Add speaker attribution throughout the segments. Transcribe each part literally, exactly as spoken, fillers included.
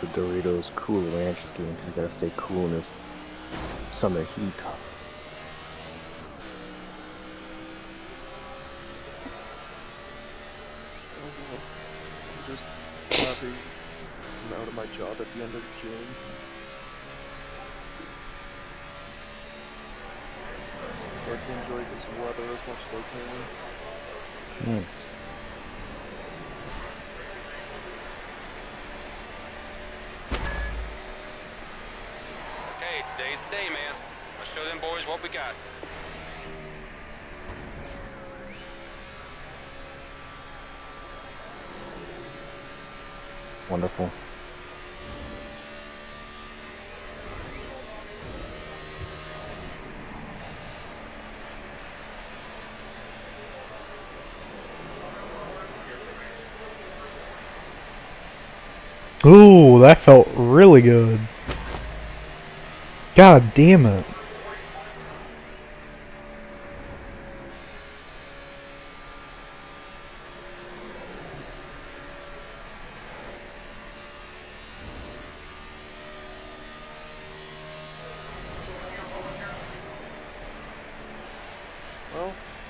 Speaker 1: the Doritos Cool Ranch scheme because you gotta stay cool in this summer heat.
Speaker 2: I'm just happy I'm out of my job at the end of June. So I can enjoy this weather as much as I can.
Speaker 1: Nice.
Speaker 3: Hey, today's the day, man. Let's show them boys what we got.
Speaker 1: Wonderful.
Speaker 4: Ooh, that felt really good. God damn it.
Speaker 2: Well,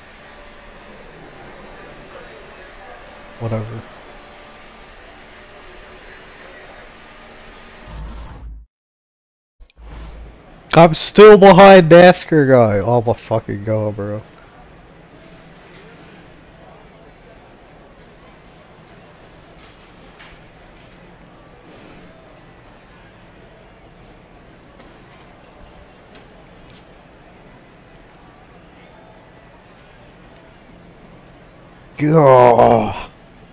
Speaker 4: Whatever. I'm still behind NASCAR guy. Oh my fucking god, bro. God.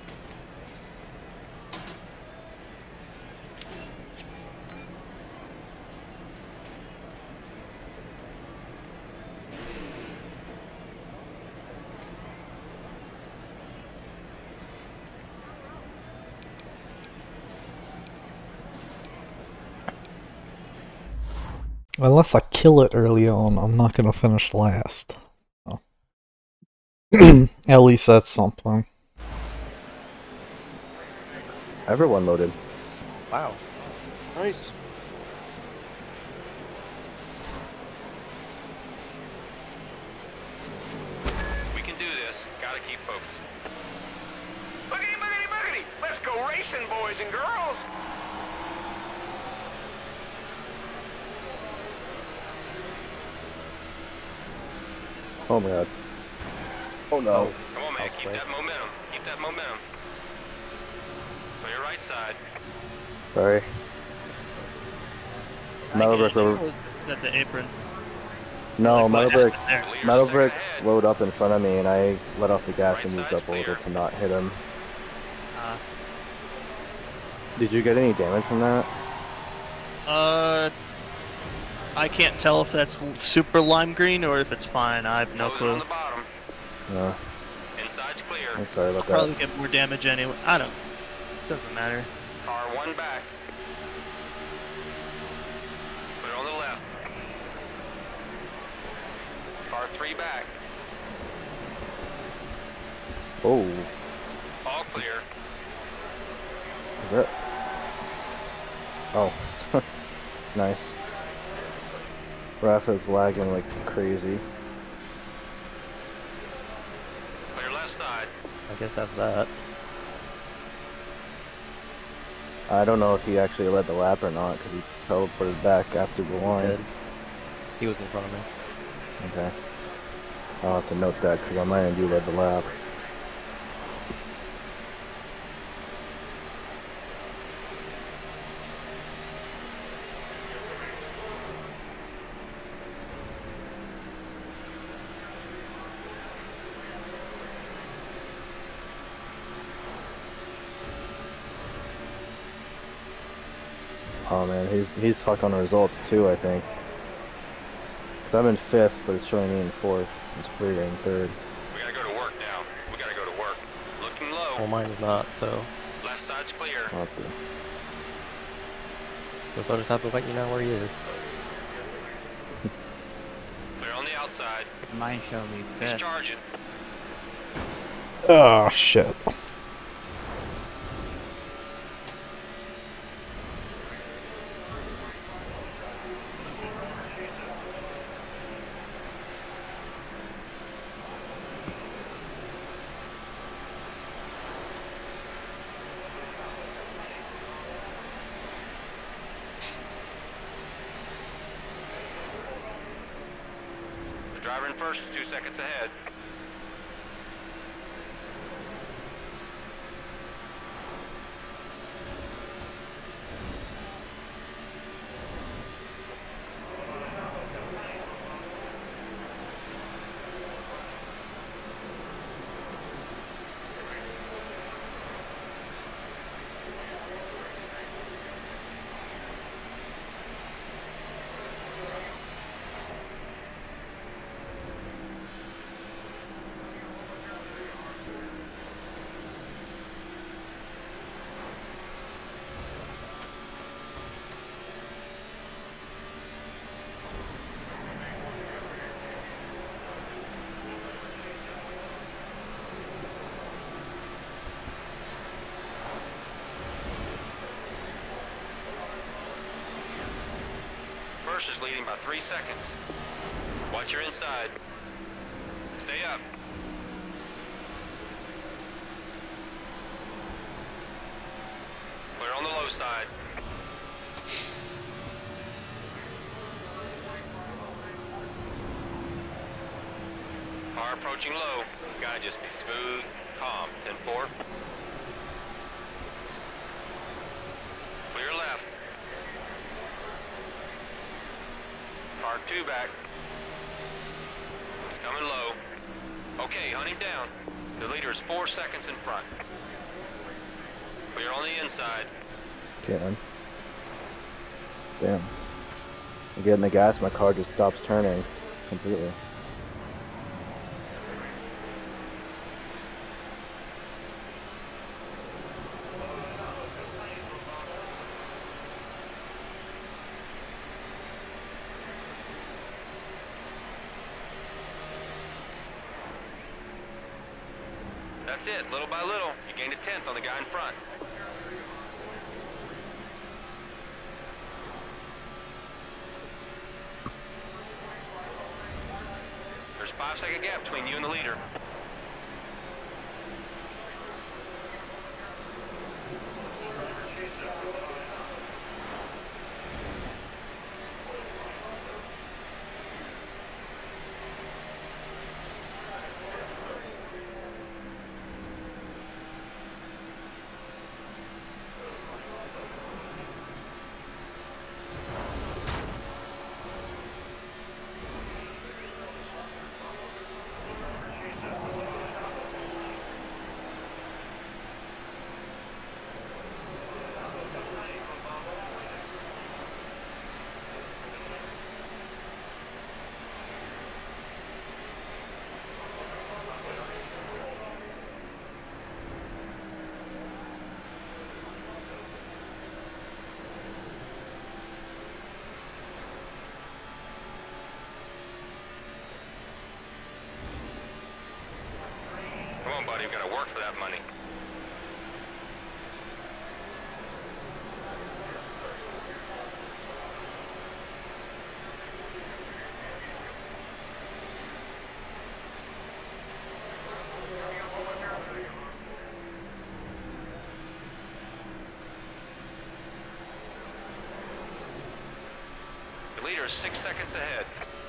Speaker 4: Unless I kill it early on, I'm not gonna finish last. Oh. At least that's something.
Speaker 1: Everyone loaded.
Speaker 2: wow. Nice.
Speaker 3: We can do this. Gotta keep focused. Boogity, boogity, boogity! Let's go racing, boys and girls!
Speaker 1: Oh my god. Oh no.
Speaker 3: Come on, man. Keep that momentum. Keep that momentum. On your right side.
Speaker 1: Sorry. Metal brick
Speaker 5: Or
Speaker 1: over.
Speaker 5: was that the apron?
Speaker 1: No,
Speaker 5: Like,
Speaker 1: metal
Speaker 5: what
Speaker 1: brick.
Speaker 5: happened there?
Speaker 1: Metal bricks slowed up in front of me, and I let off the gas and moved up a little to not hit him.
Speaker 5: Uh,
Speaker 1: Did you get any damage from that?
Speaker 5: uh, I can't tell if that's l- super lime green or if it's fine. I have no
Speaker 3: Closing
Speaker 5: clue.
Speaker 3: on the bottom.
Speaker 1: No.
Speaker 3: Inside's clear.
Speaker 1: I'm sorry about that.
Speaker 5: Probably get more damage anyway. I don't. Doesn't matter.
Speaker 3: Car one back. Put it on the left. Car three back.
Speaker 1: Oh,
Speaker 3: All clear.
Speaker 1: is that? Oh, nice. Rafa's lagging like crazy.
Speaker 3: Clear left side.
Speaker 6: I guess that's that.
Speaker 1: I don't know if he actually led the lap or not because he teleported back after the line.
Speaker 6: Good. He was in front of me.
Speaker 1: Okay. I'll have to note that because on my end you led the lap. Oh man, he's he's fucked on the results too, I think. Cause I'm in fifth, but it's showing me in fourth. It's Brita in third.
Speaker 3: We gotta go to work now. We gotta go to work. Looking low.
Speaker 6: Well, mine is not, so.
Speaker 3: Left side's clear.
Speaker 1: Oh, that's good.
Speaker 6: So I'll just have to let you know where he is.
Speaker 3: Clear on the outside.
Speaker 7: Mine show me
Speaker 3: He's
Speaker 7: fifth.
Speaker 3: charging.
Speaker 4: Oh shit.
Speaker 3: Driver in first is two seconds ahead. First is leading by three seconds. Watch your inside. Stay up. Clear on the low side. Car approaching low. Gotta just be smooth, calm. ten four. Clear left. Car two back. He's coming low. Okay, hunt him down. The leader is four seconds in front. Clear on the inside.
Speaker 1: Can't. Damn. I'm getting the gas, my car just stops turning completely.
Speaker 3: That's it, little by little, you gained a tenth on the guy in front. There's a five second gap between you and the leader. Come on, buddy, we gotta work for that money. The leader is six seconds ahead.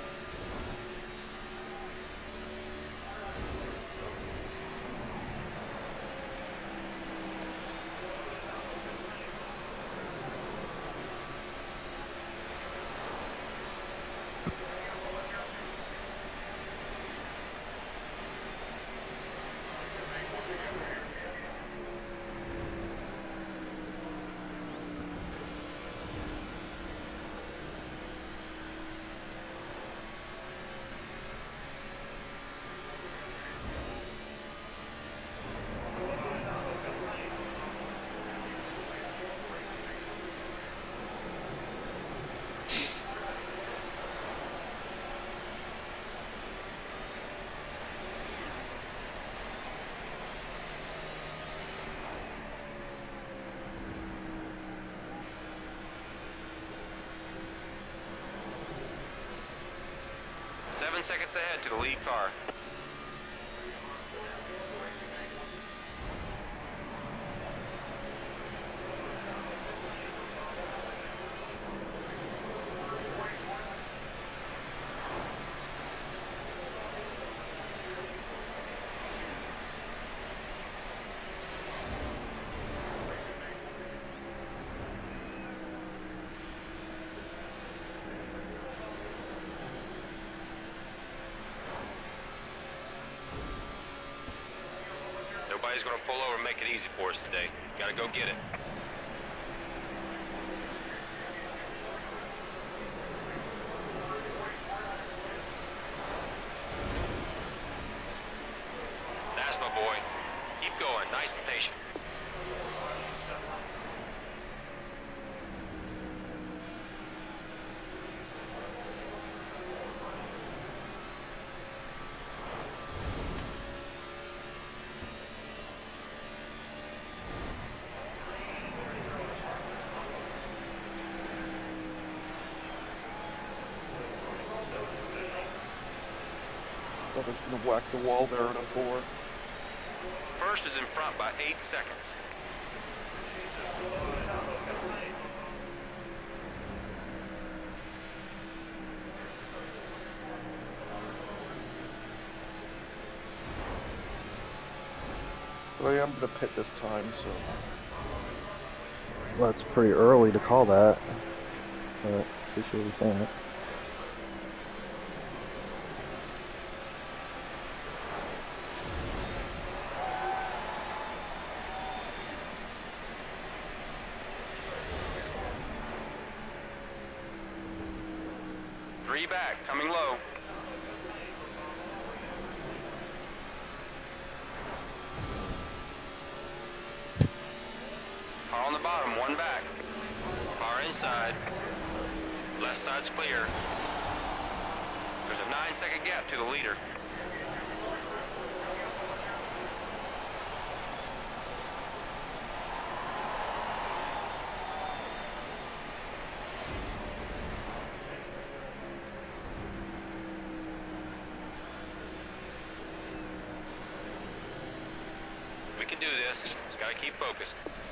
Speaker 3: Seven seconds ahead to the lead car. Somebody's gonna pull over and make it easy for us today. Gotta go get it. That's my boy. Keep going, nice and patient.
Speaker 2: Someone's gonna whack the wall there in a four.
Speaker 3: First is in front by eight seconds.
Speaker 2: But I am gonna pit this time, so.
Speaker 1: Well, that's pretty early to call that. But appreciate you saying it.
Speaker 3: Three back, coming low. Car on the bottom, one back. Car inside. Left side's clear. There's a nine second gap to the leader. We can do this. Just gotta keep focused.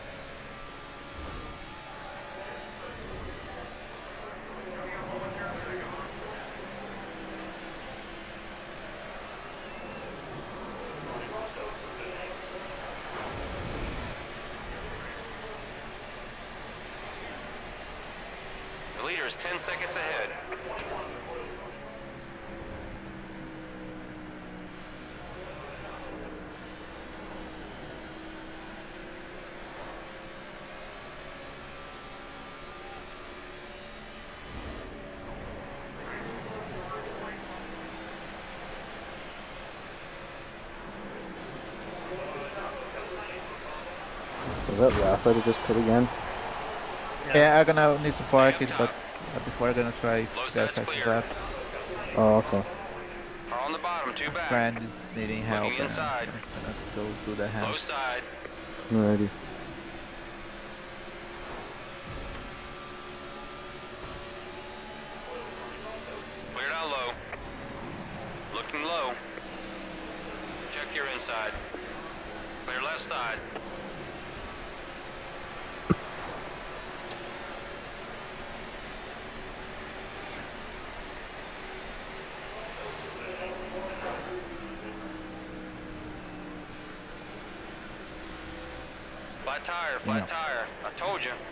Speaker 3: The leader is ten seconds ahead.
Speaker 1: Was that Rafa to just pit again?
Speaker 7: Yeah, I'm gonna need to park it, but uh, before I'm gonna try to get fast as that.
Speaker 1: Oh, okay.
Speaker 3: Car on the bottom, two back.
Speaker 7: Friend is needing help,
Speaker 3: Looking
Speaker 7: and
Speaker 3: inside.
Speaker 7: I'm gonna go do the
Speaker 3: Low
Speaker 7: hand.
Speaker 3: side.
Speaker 1: Alrighty.
Speaker 3: Clear down low. Looking low. Check your inside. Clear left side. Flat tire, flat
Speaker 7: Yeah.
Speaker 3: tire. I told you.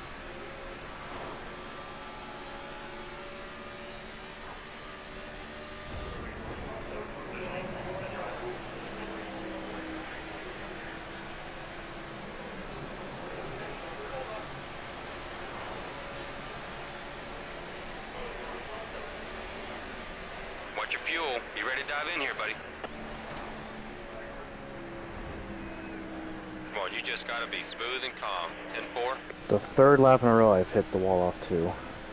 Speaker 3: Watch your fuel. You ready to dive in here, buddy? Come on, you just gotta be smooth and calm. ten four.
Speaker 1: It's the third lap in a row I've hit the wall off too.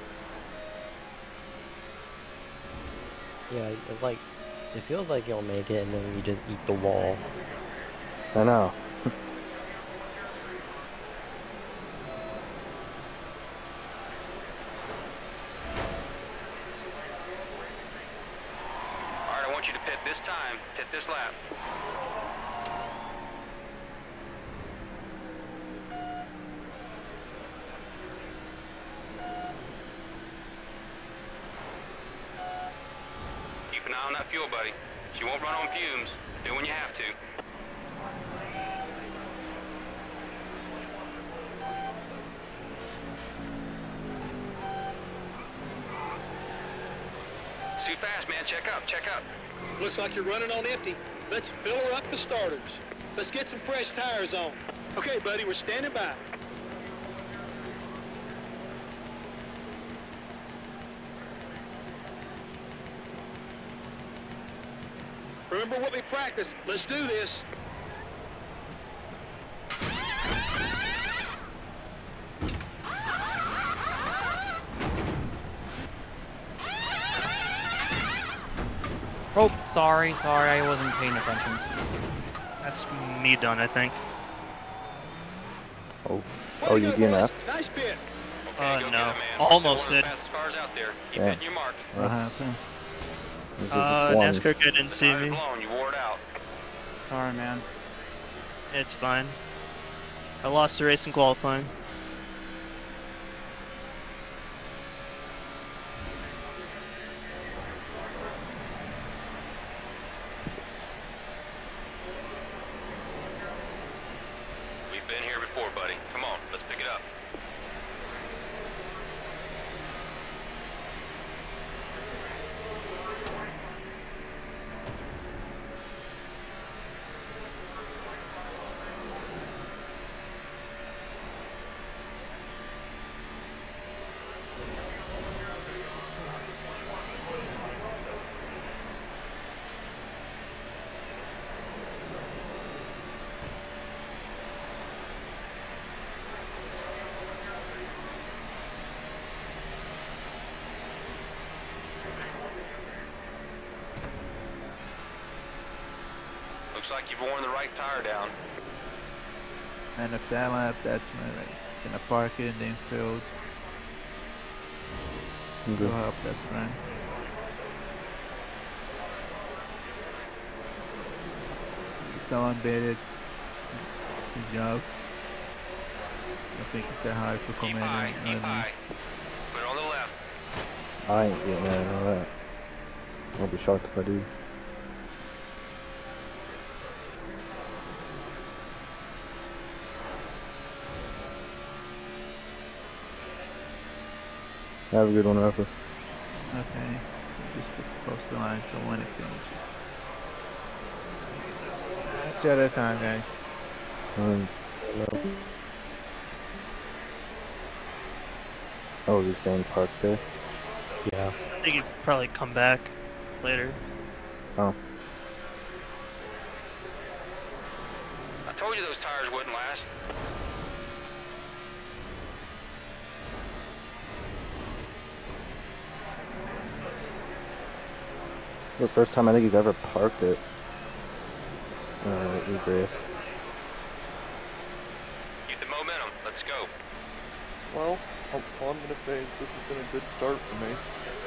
Speaker 6: Yeah, it's like, it feels like you'll make it and then you just eat the wall.
Speaker 1: I know.
Speaker 3: Alright, I want you to pit this time. Pit this lap. Keep an eye on that fuel, buddy. You won't run on fumes. Do when you have to. It's too fast, man. Check up, check up.
Speaker 8: Looks like you're running on empty. Let's fill her up the starters. Let's get some fresh tires on. Okay, buddy, we're standing by. Remember what we practiced. Let's do this.
Speaker 9: Oh, sorry, sorry, I wasn't paying attention.
Speaker 5: That's me done, I think.
Speaker 1: Oh, oh, you D N F?
Speaker 8: Nice bit.
Speaker 5: Uh,
Speaker 3: go
Speaker 5: no.
Speaker 3: get it, man.
Speaker 5: Almost
Speaker 3: One of
Speaker 5: did.
Speaker 3: the fastest cars out there. Keep
Speaker 1: Yeah.
Speaker 3: hitting your mark.
Speaker 7: What
Speaker 1: That's,
Speaker 7: happened?
Speaker 1: this is
Speaker 5: Uh,
Speaker 1: one.
Speaker 5: NASCAR guy didn't
Speaker 3: The
Speaker 5: see
Speaker 3: tire's
Speaker 5: me.
Speaker 3: blown. You wore it out.
Speaker 9: Sorry, man.
Speaker 5: It's fine. I lost the race in qualifying.
Speaker 3: We've been here before, buddy. Come on, let's pick it up. Looks like you've worn the right tire down.
Speaker 7: And if that lap, that's my race. Gonna park it in the infield. Go
Speaker 1: Good.
Speaker 7: help that friend. Someone bid it. Good job. I think it's that hard for
Speaker 3: Keep
Speaker 7: commander
Speaker 3: high, keep
Speaker 7: at
Speaker 3: high.
Speaker 7: least.
Speaker 3: Put it on the left.
Speaker 1: I ain't getting that and all that. I'll be shocked if I do. Have a good one, Rapper.
Speaker 7: Okay. Just put close the line so when it finishes. That's the other time, guys.
Speaker 1: Um, oh, is he staying parked there?
Speaker 6: Yeah.
Speaker 5: I think he'd probably come back later.
Speaker 1: Oh.
Speaker 3: I told you those tires wouldn't last.
Speaker 1: This is the first time I think he's ever parked it. Uh, egress.
Speaker 3: Keep the momentum. Let's go.
Speaker 2: Well, all all I'm gonna say is this has been a good start for me.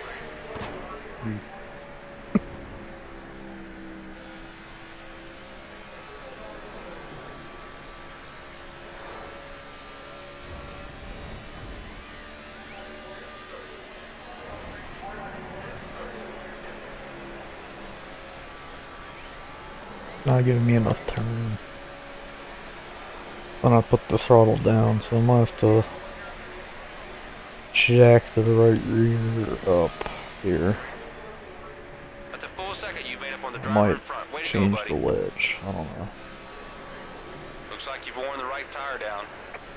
Speaker 4: Not giving me enough turn. When I put the throttle down, so I might have to jack the right rear up here.
Speaker 3: That's a full second you made up on the
Speaker 4: I
Speaker 3: driver
Speaker 4: might
Speaker 3: in front. Way to go,
Speaker 4: change
Speaker 3: buddy.
Speaker 4: the wedge. I don't know.
Speaker 3: Looks like you've worn the right tire down.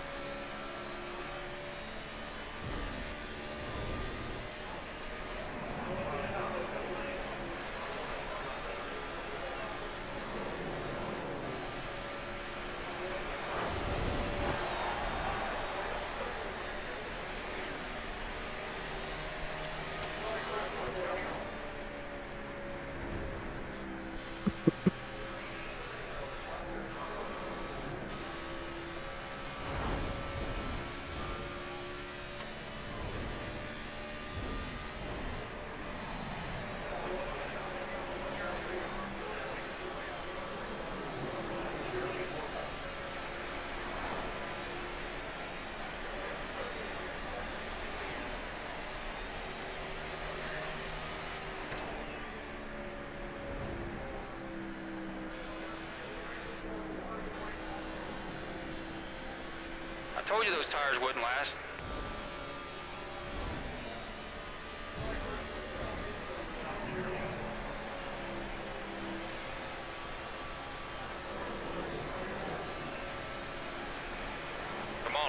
Speaker 3: I told you those tires wouldn't last.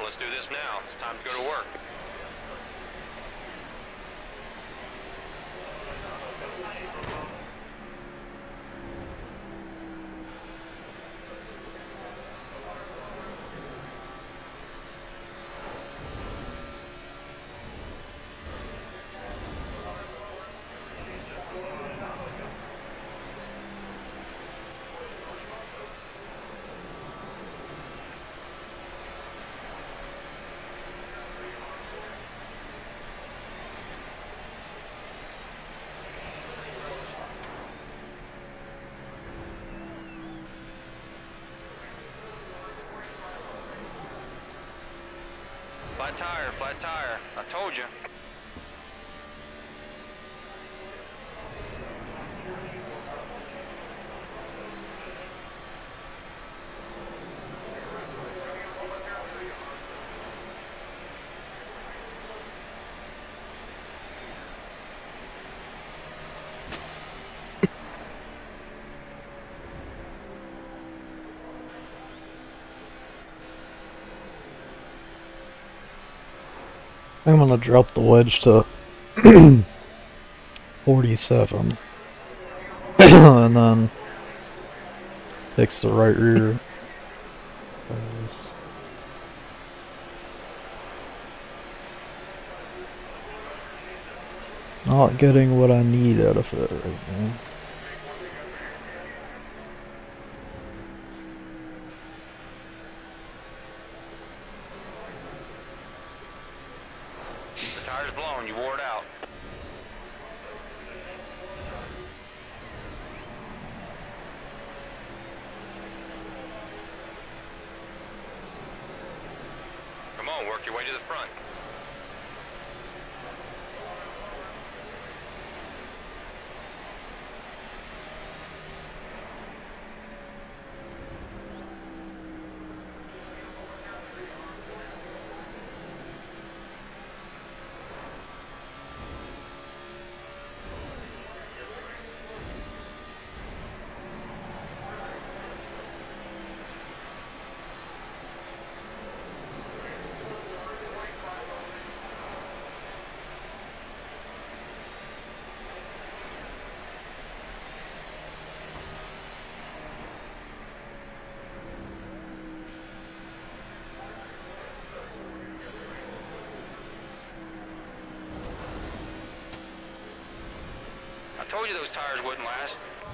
Speaker 3: let's do this now. It's time to go to work. Flat tire, flat tire. I told you.
Speaker 4: I'm gonna drop the wedge to forty-seven and then fix the right rear. Not getting what I need out of it right now.
Speaker 3: The tire's blown, you wore it out. Come on, work your way to the front. I told you those tires wouldn't last.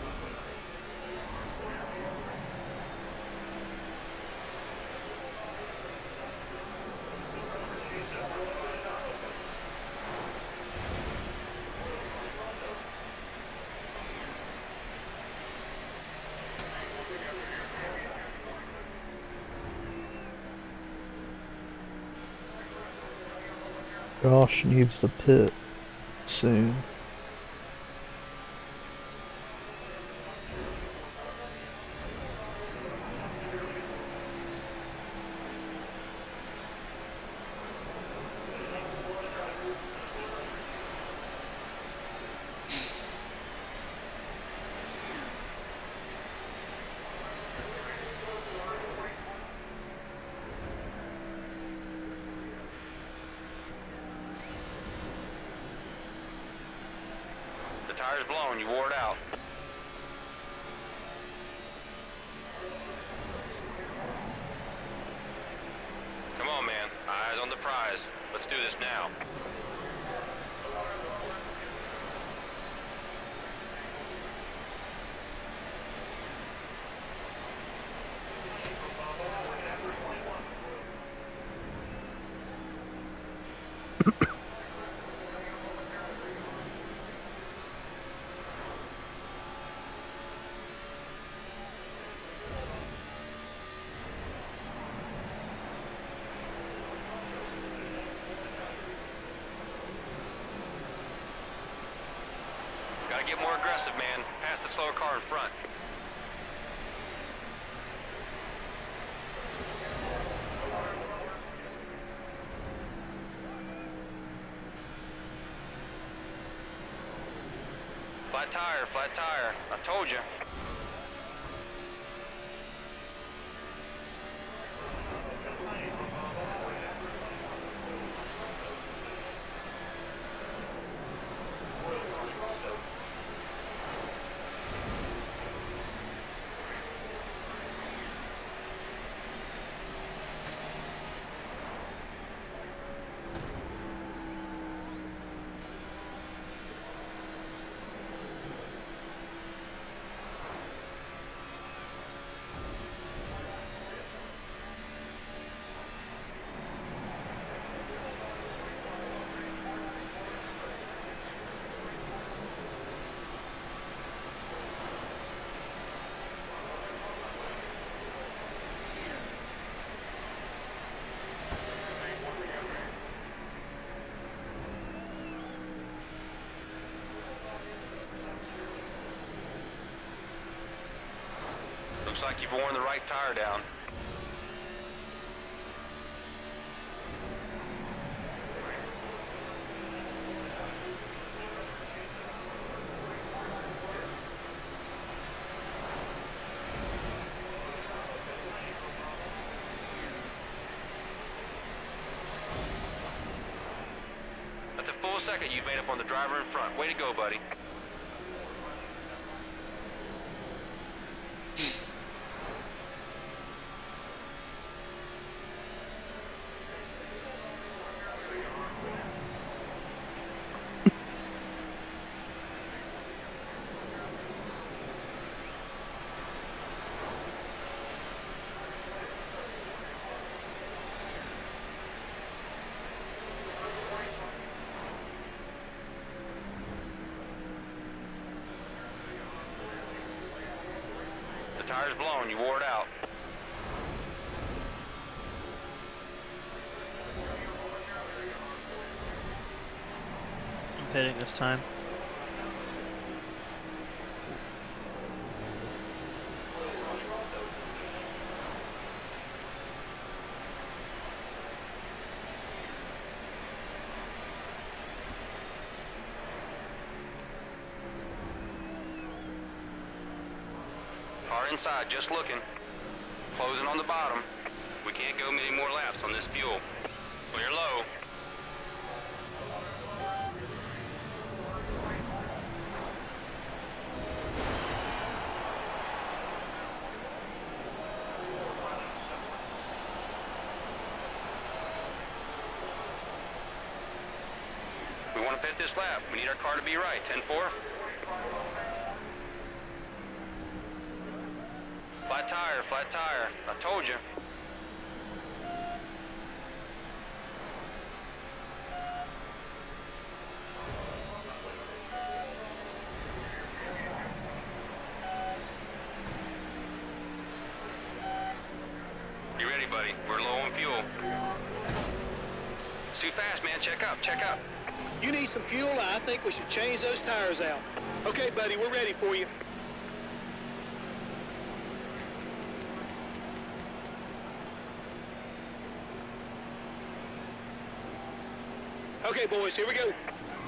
Speaker 4: Josh needs to pit soon.
Speaker 3: The tire's blown, you wore it out. Come on, man. Eyes on the prize. Let's do this now. Gotta get more aggressive, man. Pass the slower car in front. Flat tire, flat tire. I told you. you've worn the right tire down. That's a full second you've made up on the driver in front. Way to go, buddy. The tire's blown, you wore it out.
Speaker 5: I'm pitting this time.
Speaker 3: Car inside, just looking. Closing on the bottom. We can't go many more laps on this fuel. Clear low. We want to pit this lap. We need our car to be right. ten four. Flat tire, flat tire. I told you. You ready, buddy? We're low on fuel. It's too fast, man. Check up, check up.
Speaker 8: You need some fuel? I think we should change those tires out. Okay, buddy, we're ready for you. Okay, boys, here we go.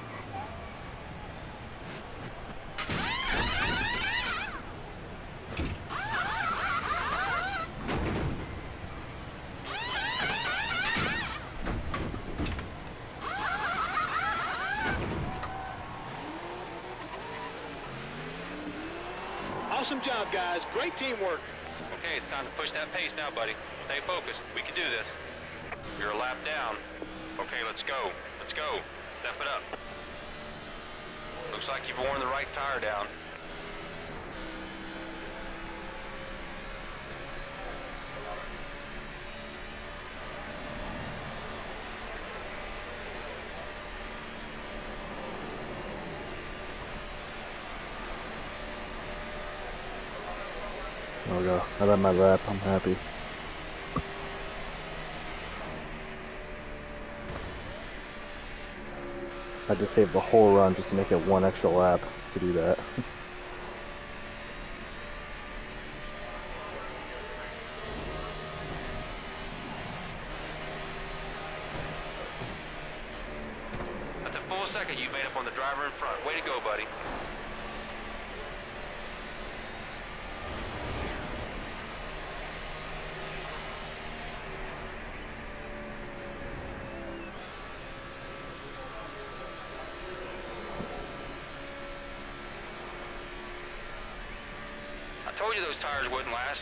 Speaker 8: Awesome job, guys. Great teamwork.
Speaker 3: Okay, it's time to push that pace now, buddy. Stay focused. We can do this. You're a lap down. Okay, let's go. Let's go. Step it up. Looks like you've worn the right tire down.
Speaker 1: There we go. I got my lap. I'm happy. I had to save the whole run just to make it one extra lap to do that.
Speaker 3: That's a full second you made up on the driver in front. Way to go, buddy. I told you those tires wouldn't last.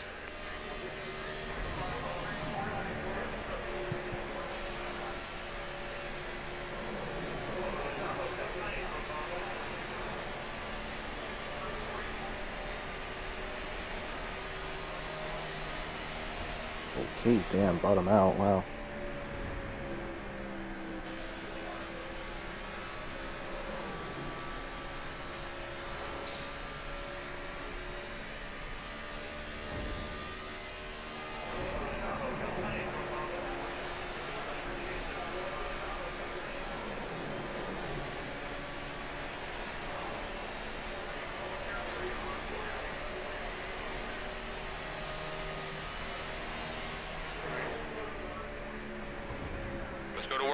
Speaker 1: Okay, damn, bottom out, wow.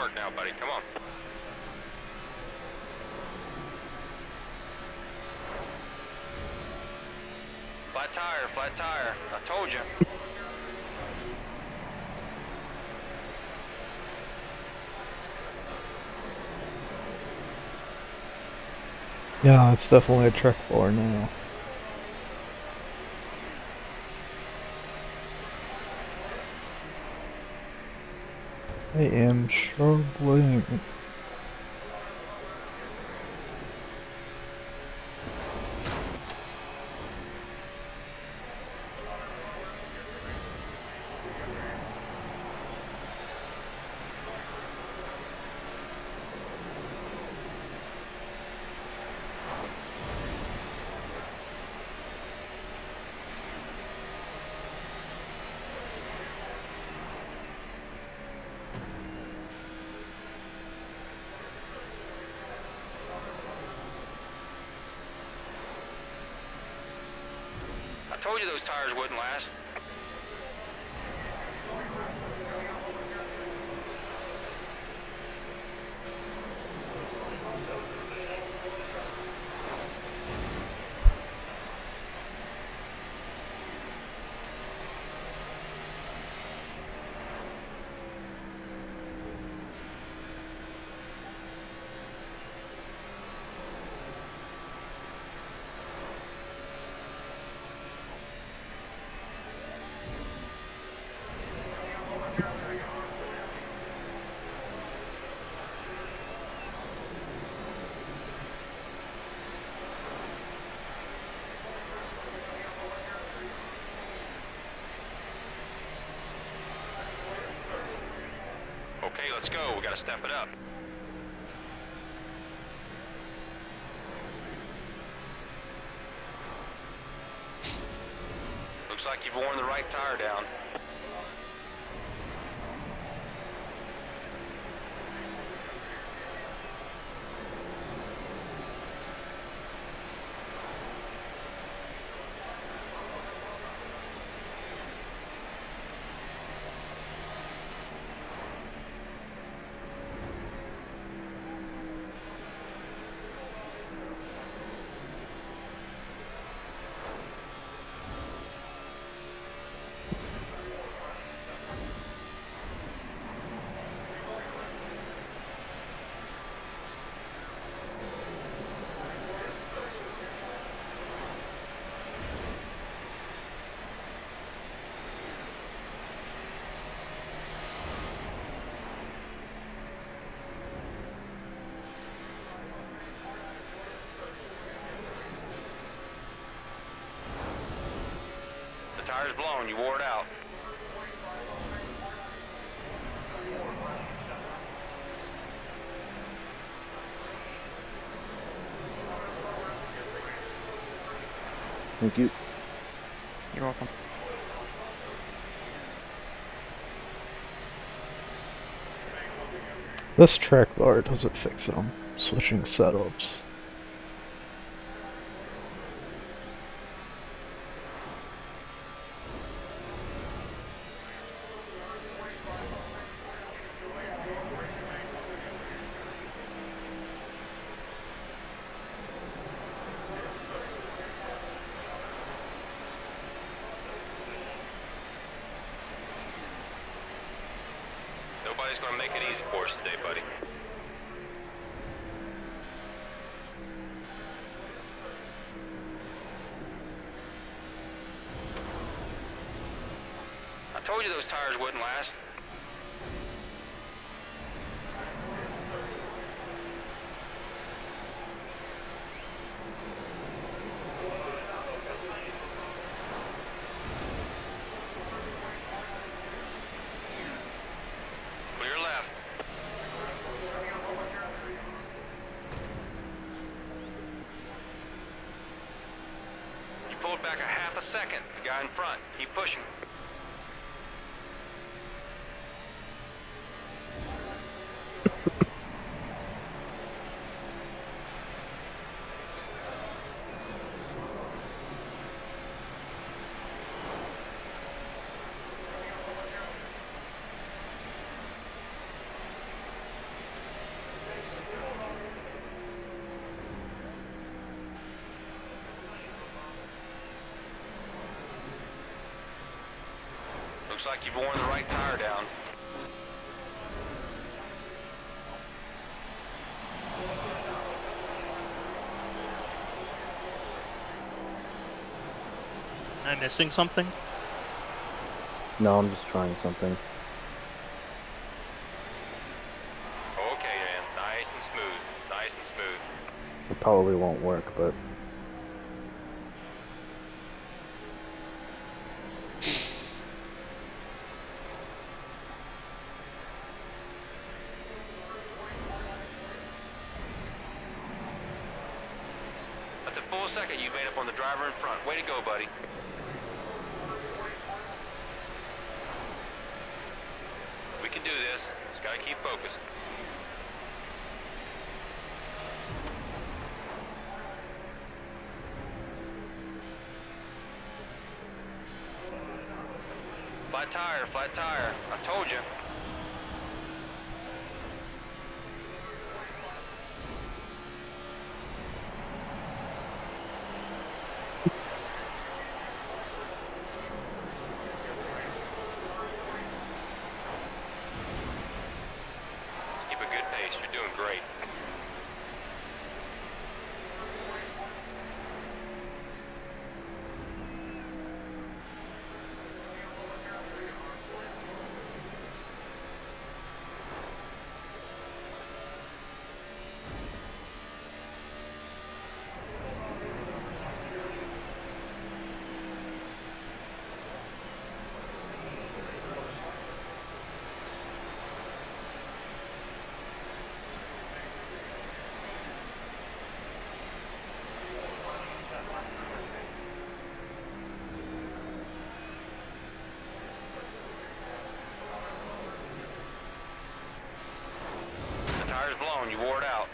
Speaker 3: work now, buddy. Come on. Flat tire, flat tire. I told you.
Speaker 4: Yeah, it's definitely a trek bar now. I am struggling.
Speaker 3: I told you those tires wouldn't last. Okay, let's go. We gotta step it up. Looks like you've worn the right tire down. The tire's blown. You wore it out.
Speaker 1: Thank you.
Speaker 9: You're welcome.
Speaker 4: This track bar doesn't fix it. I'm switching setups.
Speaker 3: Nobody's gonna make it easy for us today, buddy. I told you those tires wouldn't last. Clear left. You pulled back a half a second. The guy in front. Keep pushing. like you've worn the right tire down.
Speaker 5: Am I missing something?
Speaker 1: No, I'm just trying something.
Speaker 3: Okay, man. Nice and smooth. Nice and smooth.
Speaker 1: It probably won't work, but
Speaker 3: That's a full second you made up on the driver in front. Way to go, buddy. We can do this. Just gotta keep focused. Flat tire, flat tire. I told you. Keep a good pace. You're doing great. The tire's blown. You wore it out.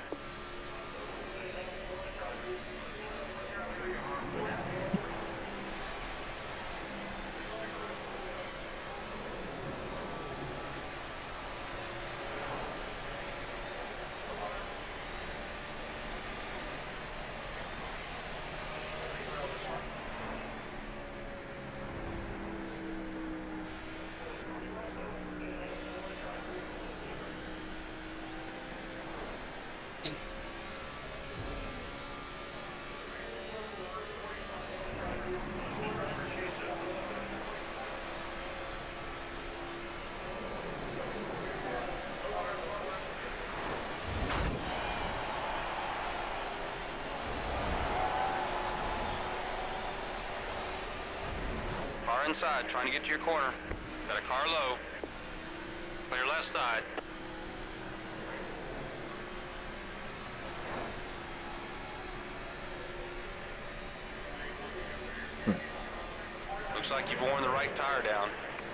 Speaker 3: Car inside, trying to get to your corner. Got a car low. Clear left side. Looks like you've worn the right tire down.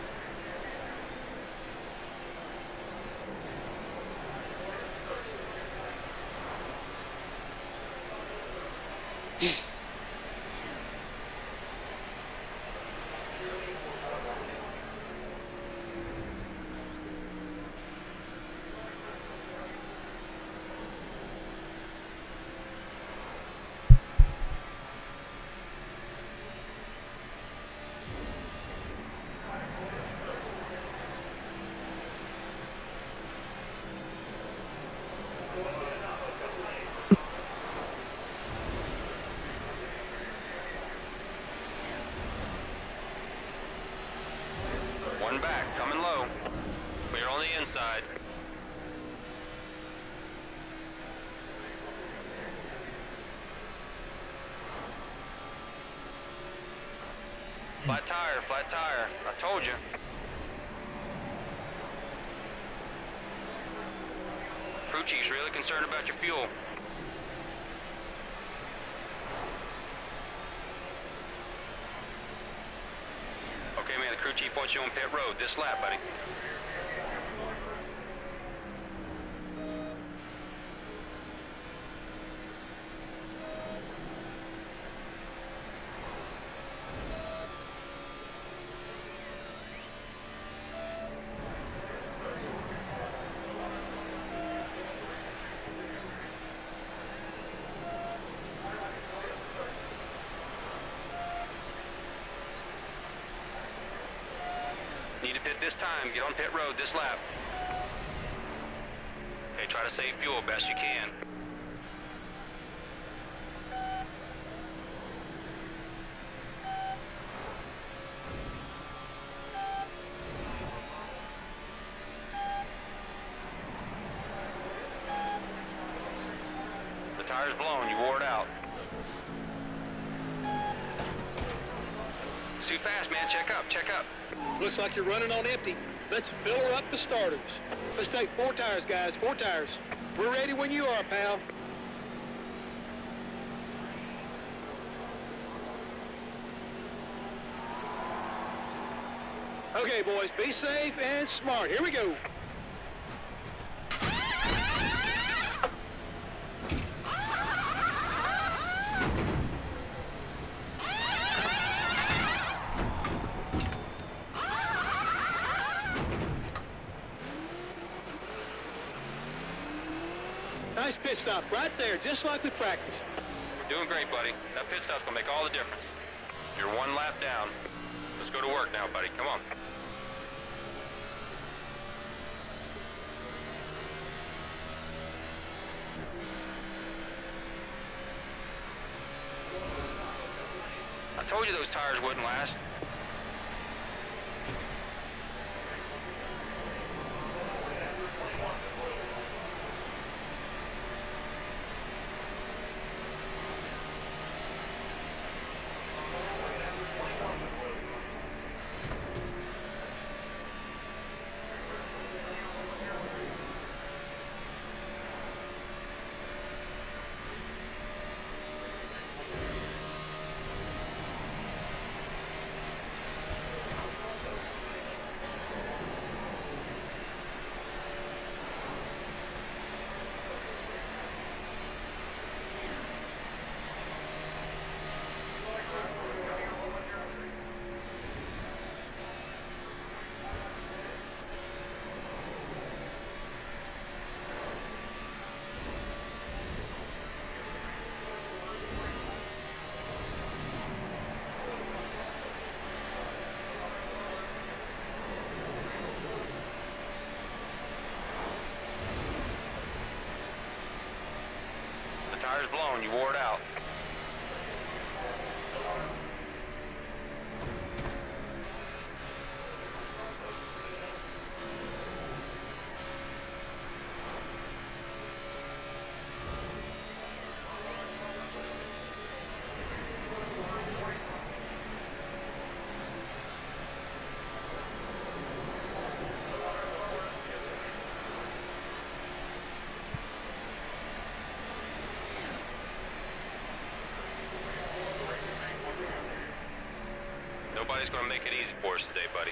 Speaker 3: One back, coming low. Clear on the inside. Flat tire, flat tire. I told you. Crew chief's really concerned about your fuel. Okay, man, the crew chief wants you on pit road. This lap, buddy. Need to time. Get on pit road this lap. Okay, try to save fuel best you can. The tire's blown, you wore it out. It's too fast, man. Check up, check up.
Speaker 8: Looks like you're running on empty. Let's fill her up the starters. Let's take four tires, guys, four tires. We're ready when you are, pal. Okay, boys, be safe and smart. Here we go. Nice pit stop right there, just like we practiced.
Speaker 3: We're doing great, buddy. That pit stop's gonna make all the difference. You're one lap down. Let's go to work now, buddy. Come on. I told you those tires wouldn't last. The tire's blown, you wore it out. Nobody's gonna make it easy for us today, buddy.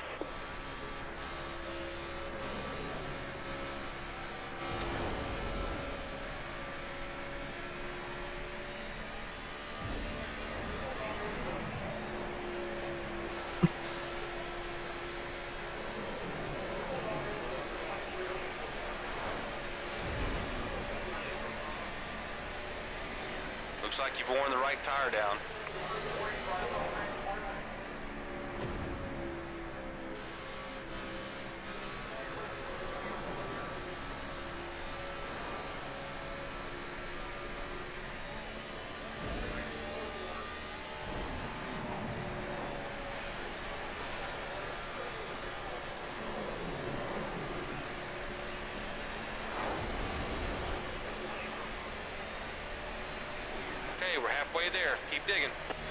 Speaker 3: Looks like you've worn the right tire down. Okay, we're halfway there. Keep digging.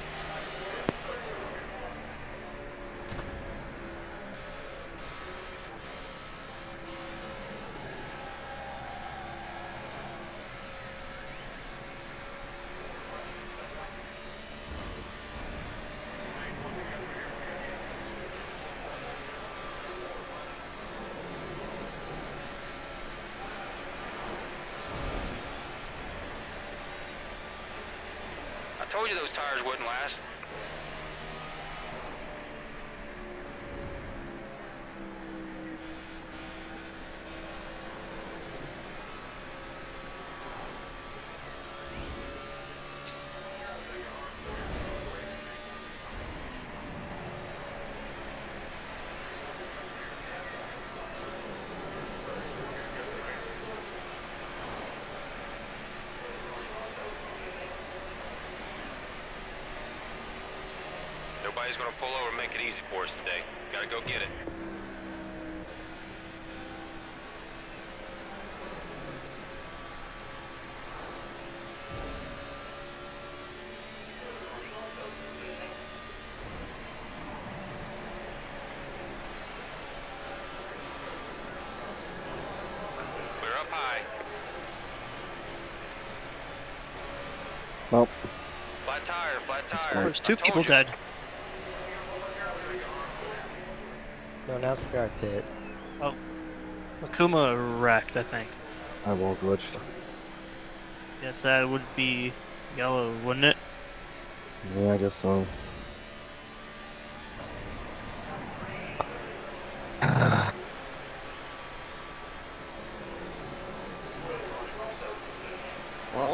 Speaker 3: I told you those tires wouldn't last. Somebody's gonna pull over and make it easy for us today. Gotta go get it. We're up high.
Speaker 1: Nope.
Speaker 3: Flat tire, flat tire.
Speaker 5: There's two
Speaker 3: I told
Speaker 5: people
Speaker 3: you.
Speaker 5: dead.
Speaker 6: No, NASCAR pit.
Speaker 5: Oh. Akuma wrecked, I think.
Speaker 1: I wall glitched.
Speaker 5: Yes, that would be yellow, wouldn't it?
Speaker 1: Yeah, I guess so.
Speaker 2: Well,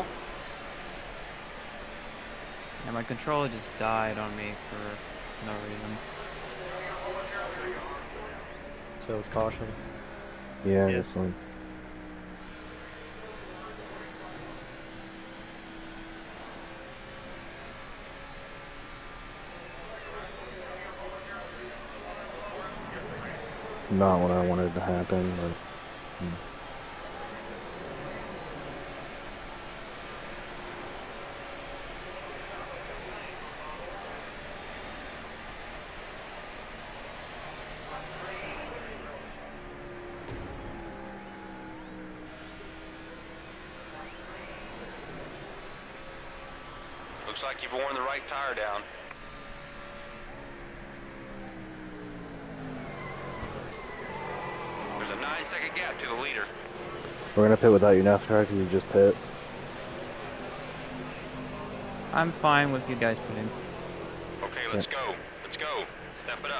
Speaker 9: Yeah, my controller just died on me for no reason.
Speaker 6: So it's caution.
Speaker 1: Yeah, I
Speaker 5: Yeah.
Speaker 1: guess so. Not what I wanted to happen, but. hmm.
Speaker 3: Looks like you've worn the right tire down. There's a nine second gap to the leader.
Speaker 1: We're gonna pit without you, NASCAR. Can you just pit?
Speaker 9: I'm fine with you guys putting.
Speaker 3: Okay, let's go. Let's go. Step it up.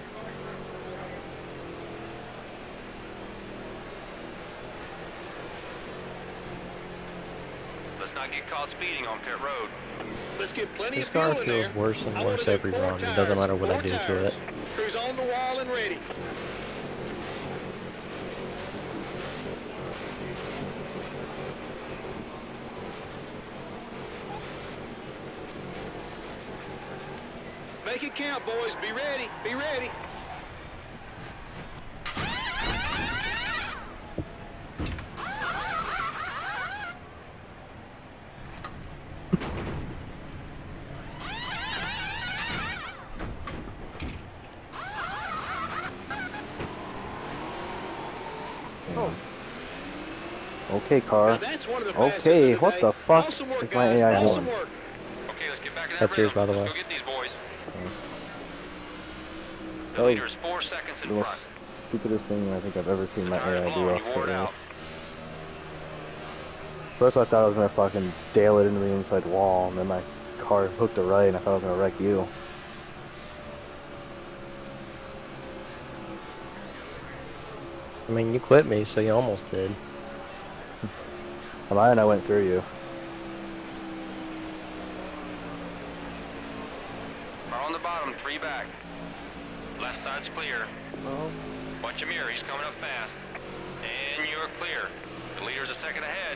Speaker 3: Let's not get caught speeding on pit road.
Speaker 8: Let's get plenty
Speaker 6: This
Speaker 8: of
Speaker 6: car
Speaker 8: fuel in
Speaker 6: feels
Speaker 8: there.
Speaker 6: worse and
Speaker 8: I wanna
Speaker 6: worse
Speaker 8: do
Speaker 6: every
Speaker 8: four
Speaker 6: run. It
Speaker 8: tires,
Speaker 6: doesn't matter what I
Speaker 8: four
Speaker 6: do to
Speaker 8: tires.
Speaker 6: it.
Speaker 8: Crews on the wall and ready. Make it count, boys. Be ready. Be ready.
Speaker 1: Okay,
Speaker 8: Now
Speaker 1: car.
Speaker 8: that's one of the fastest
Speaker 1: Okay,
Speaker 8: of the
Speaker 1: what
Speaker 8: day.
Speaker 1: the fuck
Speaker 8: Awesome work,
Speaker 1: is my
Speaker 8: guys.
Speaker 1: A I
Speaker 8: Awesome
Speaker 1: doing?
Speaker 8: work.
Speaker 3: Okay, let's get back in that
Speaker 6: That's yours,
Speaker 3: rhythm.
Speaker 6: by the
Speaker 3: Let's
Speaker 6: way.
Speaker 3: go get these boys.
Speaker 1: That
Speaker 3: The
Speaker 1: was
Speaker 3: leader's four seconds in
Speaker 1: the
Speaker 3: front.
Speaker 1: most stupidest thing I think I've ever seen
Speaker 3: The
Speaker 1: my
Speaker 3: tire's
Speaker 1: A I do
Speaker 3: blowing.
Speaker 1: off
Speaker 3: You wore
Speaker 1: pit
Speaker 3: it
Speaker 1: road.
Speaker 3: out.
Speaker 1: First I thought I was gonna fucking dale it into the inside wall, and then my car hooked a right, and I thought I was gonna wreck you.
Speaker 6: I mean, you quit me, so you almost did.
Speaker 1: On my end, I went through you.
Speaker 3: Car on the bottom, three back. Left side's clear.
Speaker 2: well,
Speaker 3: Watch your mirror, he's coming up fast. And you're clear. The leader's a second ahead.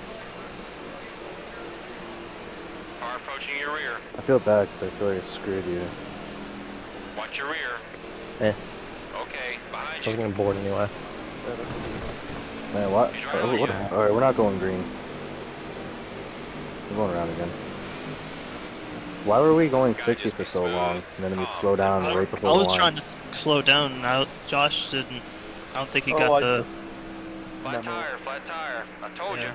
Speaker 3: Car approaching your rear.
Speaker 1: I feel bad because I feel like I screwed you.
Speaker 3: Watch your rear.
Speaker 6: Eh,
Speaker 3: Okay, behind
Speaker 6: I was
Speaker 3: you.
Speaker 6: getting bored anyway.
Speaker 1: Man, what?
Speaker 3: He's right
Speaker 1: Oh,
Speaker 3: on
Speaker 1: what?
Speaker 3: you.
Speaker 1: Alright, we're not going green. We're going around again. Why were we going
Speaker 3: Guys,
Speaker 1: sixty
Speaker 3: just
Speaker 1: for
Speaker 3: be
Speaker 1: so
Speaker 3: smooth,
Speaker 1: long, and then we
Speaker 3: calm,
Speaker 1: slow down
Speaker 5: I,
Speaker 1: right
Speaker 5: I
Speaker 1: before the
Speaker 5: was
Speaker 1: line?
Speaker 5: trying to slow down. Now Josh didn't. I don't think he
Speaker 2: Oh,
Speaker 5: got
Speaker 2: I-
Speaker 5: the.
Speaker 3: Flat
Speaker 2: Memo.
Speaker 3: tire, flat tire. I told
Speaker 5: Yeah.
Speaker 3: you.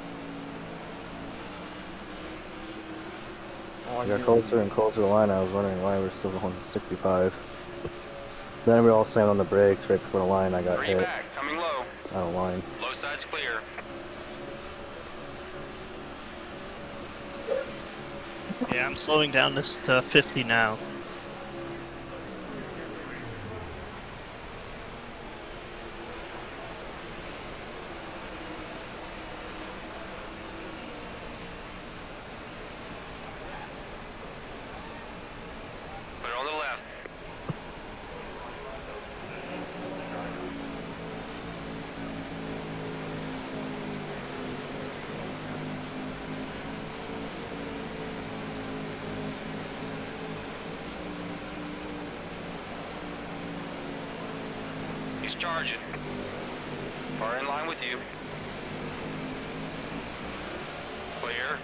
Speaker 2: oh, I
Speaker 1: We got
Speaker 2: knew-
Speaker 1: closer and closer to the line. I was wondering why we're still going sixty-five. Then we all slammed on the brakes right before the line. I got
Speaker 3: Three
Speaker 1: hit
Speaker 3: back, coming low.
Speaker 1: out of line.
Speaker 3: Low side's clear.
Speaker 5: Yeah, I'm slowing down this to fifty now.
Speaker 3: Put it on the left. charge it. Far in line with you. Clear.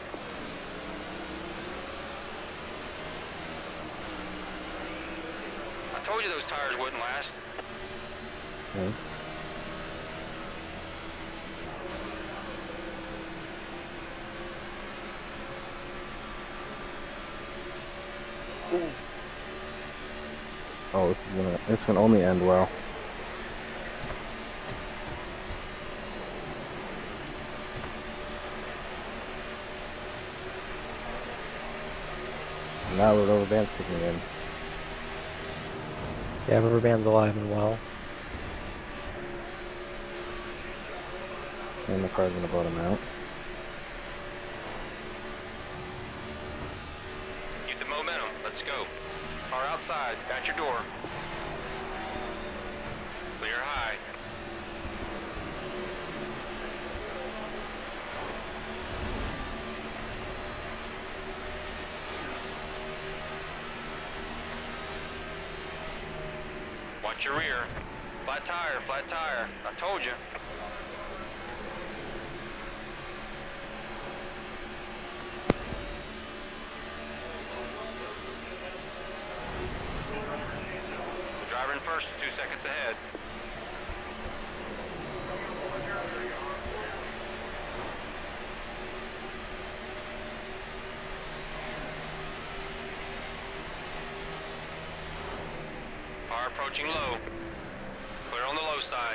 Speaker 3: I told you those tires wouldn't last.
Speaker 1: Okay. Oh, this is gonna, this can only end well. Now the rubber band's kicking in.
Speaker 6: Yeah, rubber band's alive and well.
Speaker 1: And the car's gonna bottom out.
Speaker 3: Keep the momentum. Let's go. Car outside. At your door. Clear high. Watch your rear. Flat tire, flat tire. I told you. Driver in first, two seconds ahead. Car approaching low. Clear on the low side.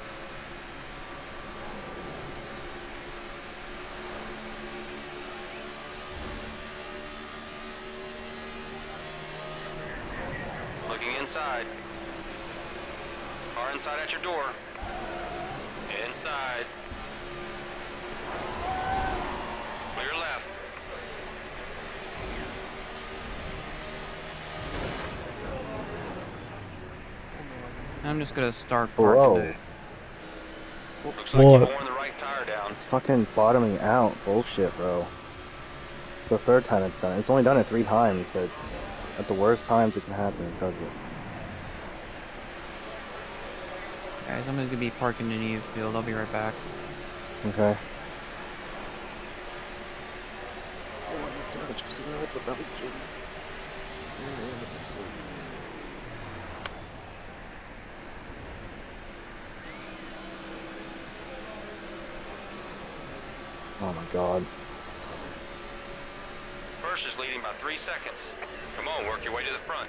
Speaker 3: Looking inside. Car inside at your door. Inside. Clear left.
Speaker 9: I'm just gonna start
Speaker 1: Whoa.
Speaker 9: parking it.
Speaker 3: Looks like
Speaker 4: What?
Speaker 3: you've worn the right tire down.
Speaker 1: It's fucking bottoming out. Bullshit, bro. It's the third time it's done. It's only done it three times, but it's, at the worst times it can happen, it does it.
Speaker 9: Guys, I'm gonna be parking in the field. I'll be right back.
Speaker 1: Okay.
Speaker 2: Oh, I have damage because of that, but that was Jordan. Yeah, yeah, that was still.
Speaker 1: Oh my god.
Speaker 3: First is leading by three seconds. Come on, work your way to the front.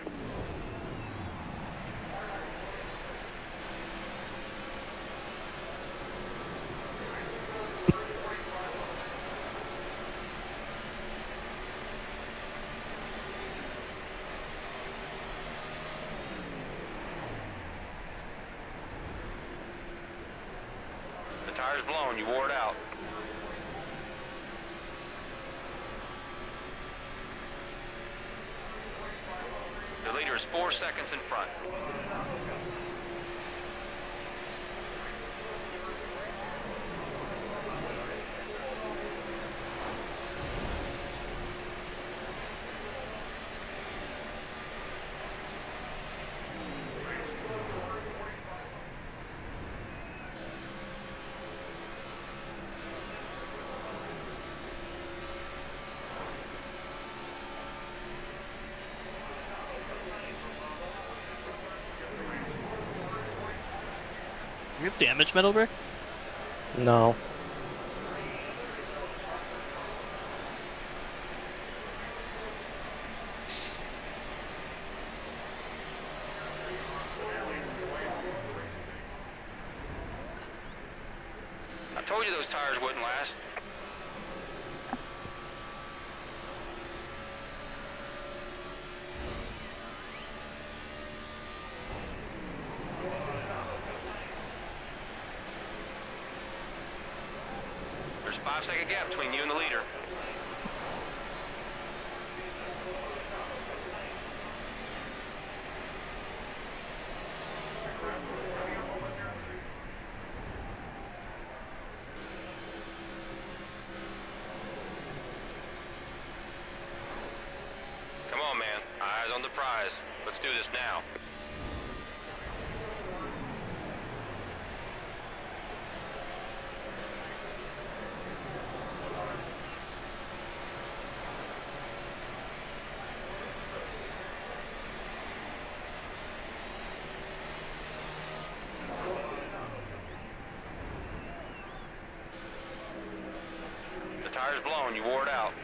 Speaker 3: The tire's blown, you wore it out. The leader is four seconds in front.
Speaker 5: You have damage, Metal Brick?
Speaker 6: No.
Speaker 3: I told you those tires wouldn't last. There's a five second gap between you and the leader. Come on, man. Eyes on the prize. Let's do this now. tire's blown. You wore it out.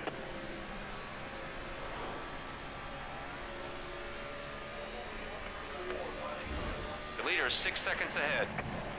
Speaker 3: The leader is six seconds ahead.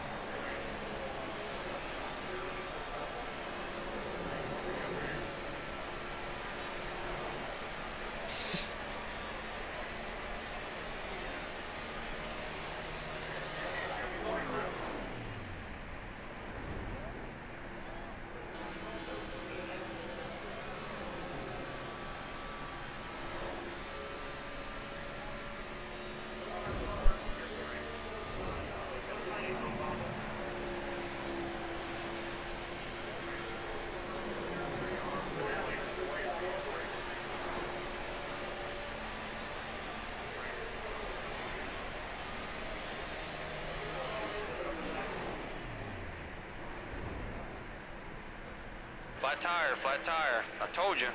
Speaker 3: Flat tire, flat tire. I told you.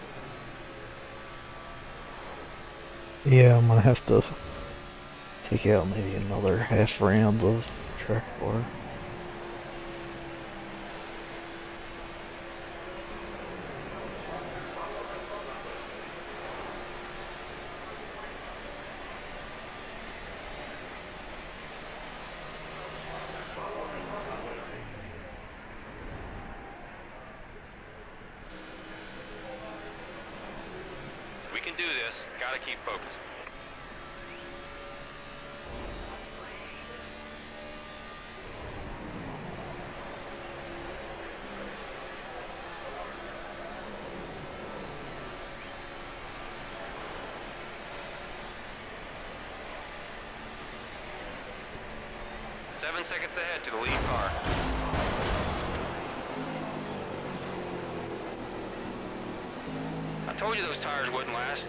Speaker 4: Yeah, I'm gonna have to take out maybe another half round of track bar.
Speaker 3: We can do this. Gotta keep focused. Seven seconds ahead to the lead car. I told you those tires wouldn't last.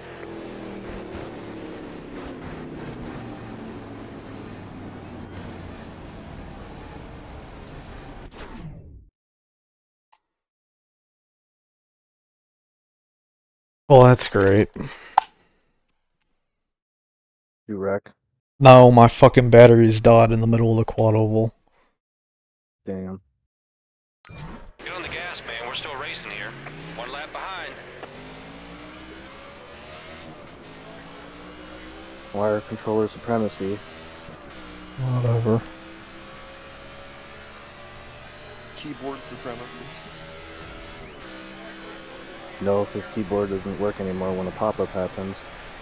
Speaker 4: Well, that's great.
Speaker 1: You wreck.
Speaker 4: No, my fucking batteries died in the middle of the quad oval.
Speaker 1: Damn.
Speaker 3: Get on the gas, man. We're still racing here. One lap behind.
Speaker 1: Wire controller supremacy.
Speaker 4: Whatever.
Speaker 2: Keyboard supremacy.
Speaker 1: No, his keyboard doesn't work anymore when a pop-up happens.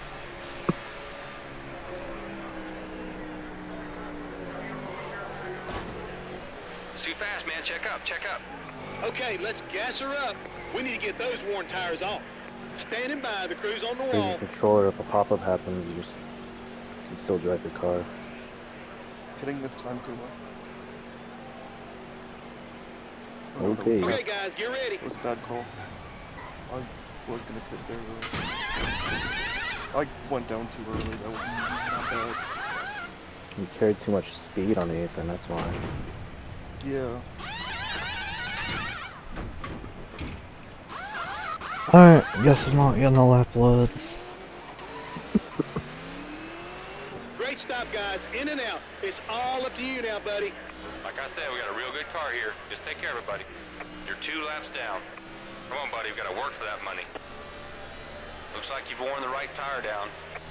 Speaker 3: It's too fast, man. Check up, check up.
Speaker 8: Okay, let's gas her up. We need to get those worn tires off. Standing by, the crew's on the
Speaker 1: Use
Speaker 8: wall.
Speaker 1: your controller. If a pop-up happens, you just can still drive your car.
Speaker 2: Hitting this time, Kuma.
Speaker 1: Okay.
Speaker 8: Okay, guys, get ready.
Speaker 2: It was a bad call. I was gonna pit there early. I went down too early, that was not bad.
Speaker 1: You carried too much speed on the apron, that's why.
Speaker 2: Yeah.
Speaker 4: Alright, guess I'm not getting a lap load.
Speaker 8: Great stop, guys. In and out. It's all up to you now, buddy.
Speaker 3: Like I said, we got a real good car here. Just take care of it, buddy. You're two laps down. Come on, buddy. We've got to work for that money. Looks like you've worn the right tire down.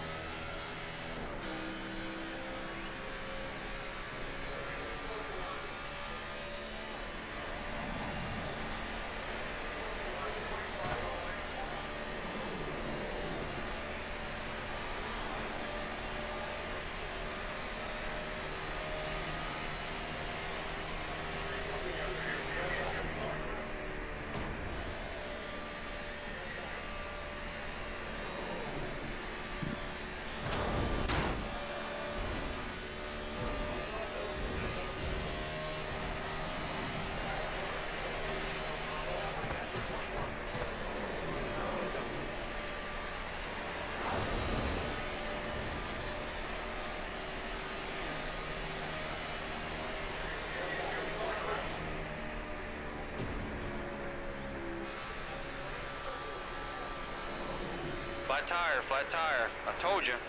Speaker 3: Flat tire, flat tire. I told you.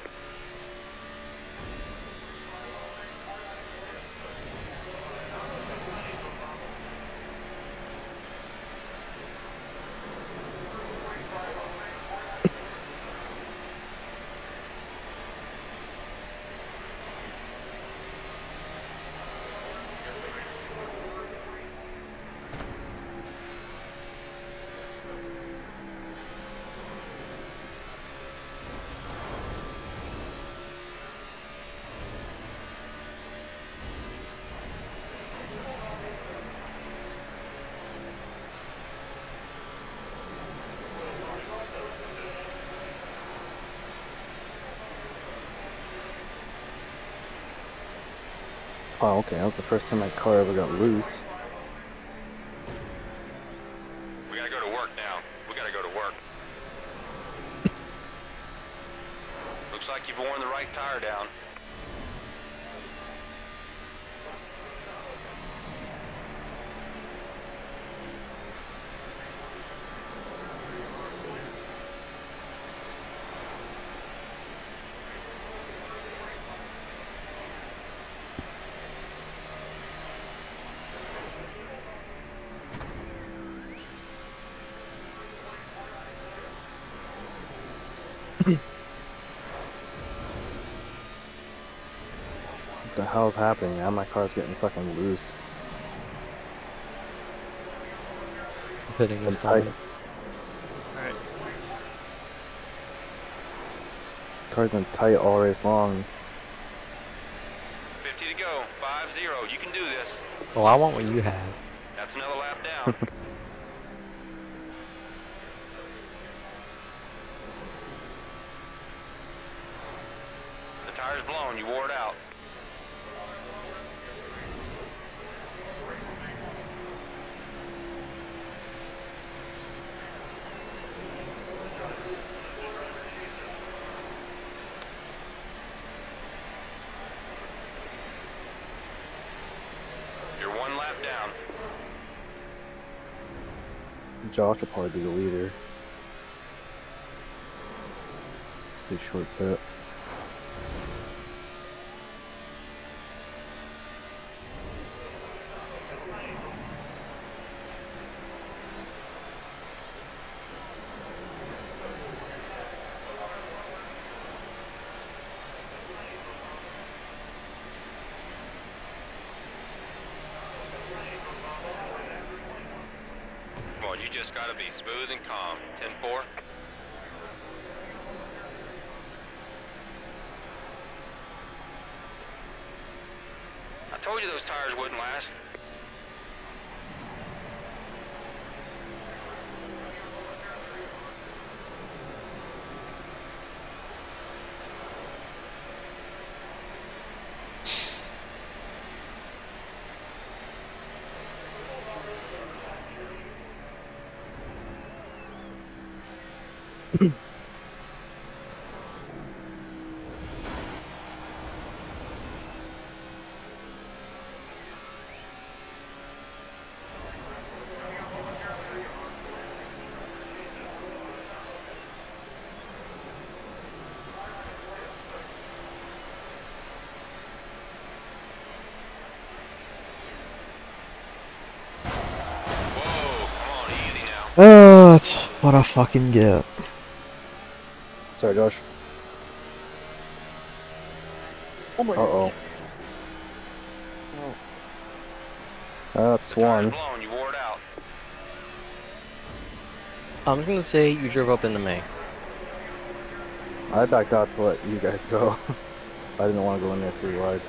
Speaker 1: Oh, okay. That was the first time my car ever got loose.
Speaker 3: We gotta go to work now. We gotta go to work. Looks like you've worn the right tire down.
Speaker 1: What the hell's happening? Now my car's getting fucking loose.
Speaker 6: Putting this
Speaker 1: And tight.
Speaker 6: time.
Speaker 5: Alright.
Speaker 1: Car's been tight all race long.
Speaker 3: fifty to go. five zero. You can do this.
Speaker 6: Well, I want what you have.
Speaker 3: That's another lap down. The tire's blown. You wore it out. You're one lap down.
Speaker 1: Josh will probably be the leader. Big short pit.
Speaker 3: Come on, you just gotta be smooth and calm. ten four. I told you those tires wouldn't last. Whoa, come on, easy now.
Speaker 4: Oh, that's what I fucking get.
Speaker 1: Sorry, Josh.
Speaker 2: Oh my
Speaker 1: Uh oh.
Speaker 2: gosh. Oh.
Speaker 1: That's
Speaker 3: The tire's
Speaker 1: one.
Speaker 3: blown. You wore it out.
Speaker 6: I'm just gonna say you drove up into me.
Speaker 1: I backed out to let you guys go. I didn't want to go in there three wide.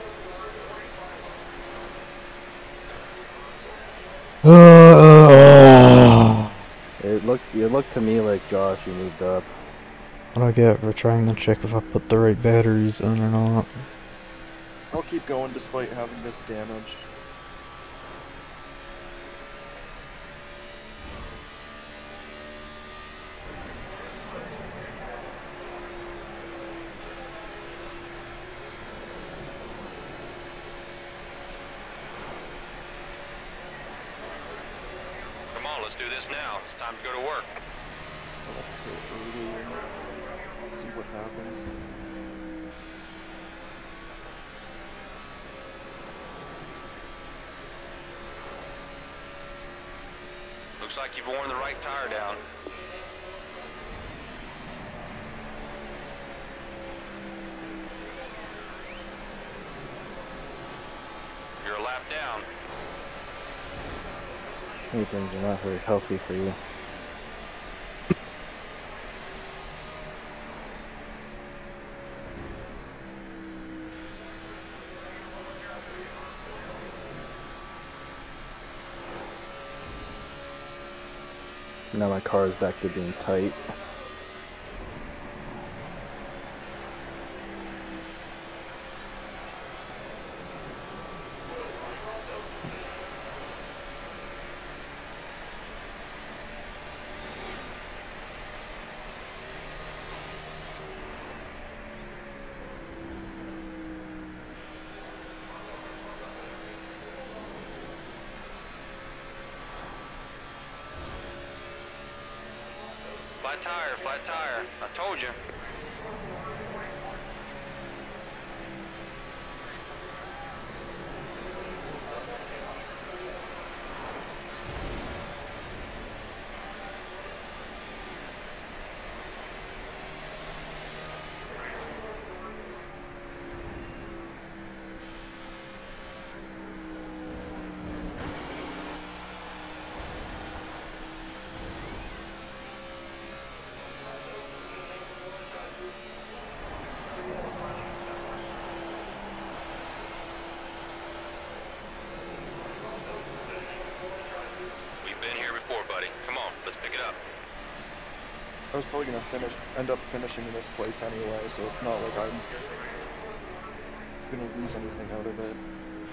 Speaker 4: Uh,
Speaker 1: It looked, it looked to me like Josh, you moved up.
Speaker 4: what do I get for trying to check if I put the right batteries in or not?
Speaker 2: I'll keep going despite having this damage.
Speaker 3: Come on, let's do this now. It's time to go to work.
Speaker 2: I'll pit early and see what happens.
Speaker 3: Looks like you've worn the right tire down. You're a lap down.
Speaker 1: These things are not very healthy for you. Now my car is back to being tight.
Speaker 3: Flat tire, flat tire. I told you.
Speaker 2: I was probably gonna finish, end up finishing in this place anyway, so it's not like I'm gonna lose anything out of it.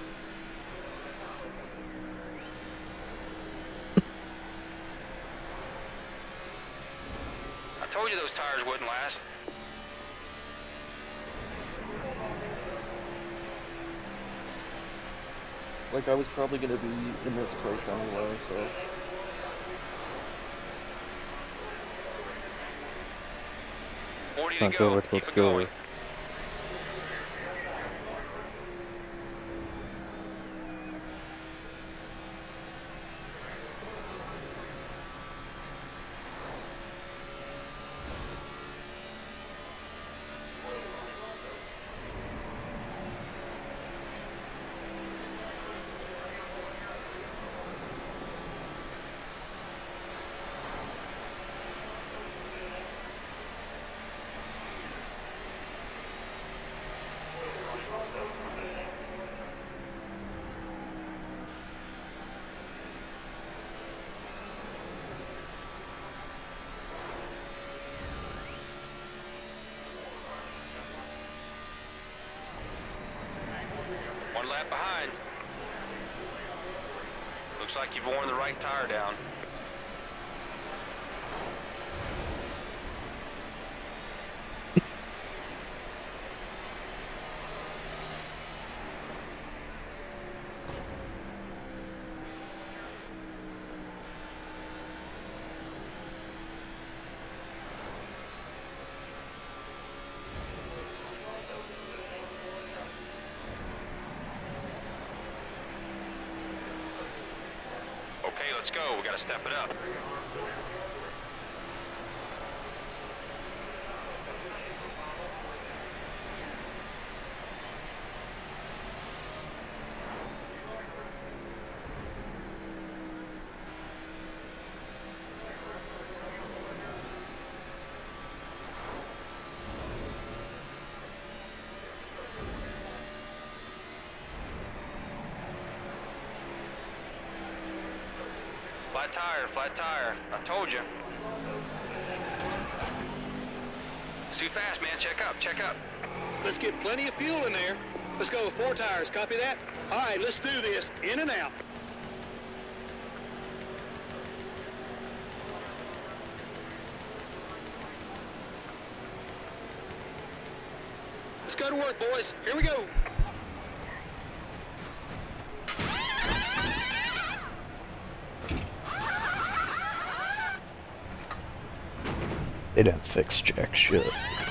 Speaker 3: I told you those tires wouldn't last.
Speaker 2: Like, I was probably gonna be in this place anyway, so...
Speaker 3: forty
Speaker 1: Can't
Speaker 3: to
Speaker 1: go
Speaker 3: go.
Speaker 1: what's
Speaker 3: Keep it
Speaker 1: going.
Speaker 3: going. One lap behind. Looks like you've worn the right tire down. Okay, let's go. We gotta step it up. Flat tire, flat tire. I told you. It's too fast, man. Check up, check up.
Speaker 8: Let's get plenty of fuel in there. Let's go with four tires. Copy that? All right, let's do this. In and out. Let's go to work, boys. Here we go.
Speaker 4: They didn't fix jack shit.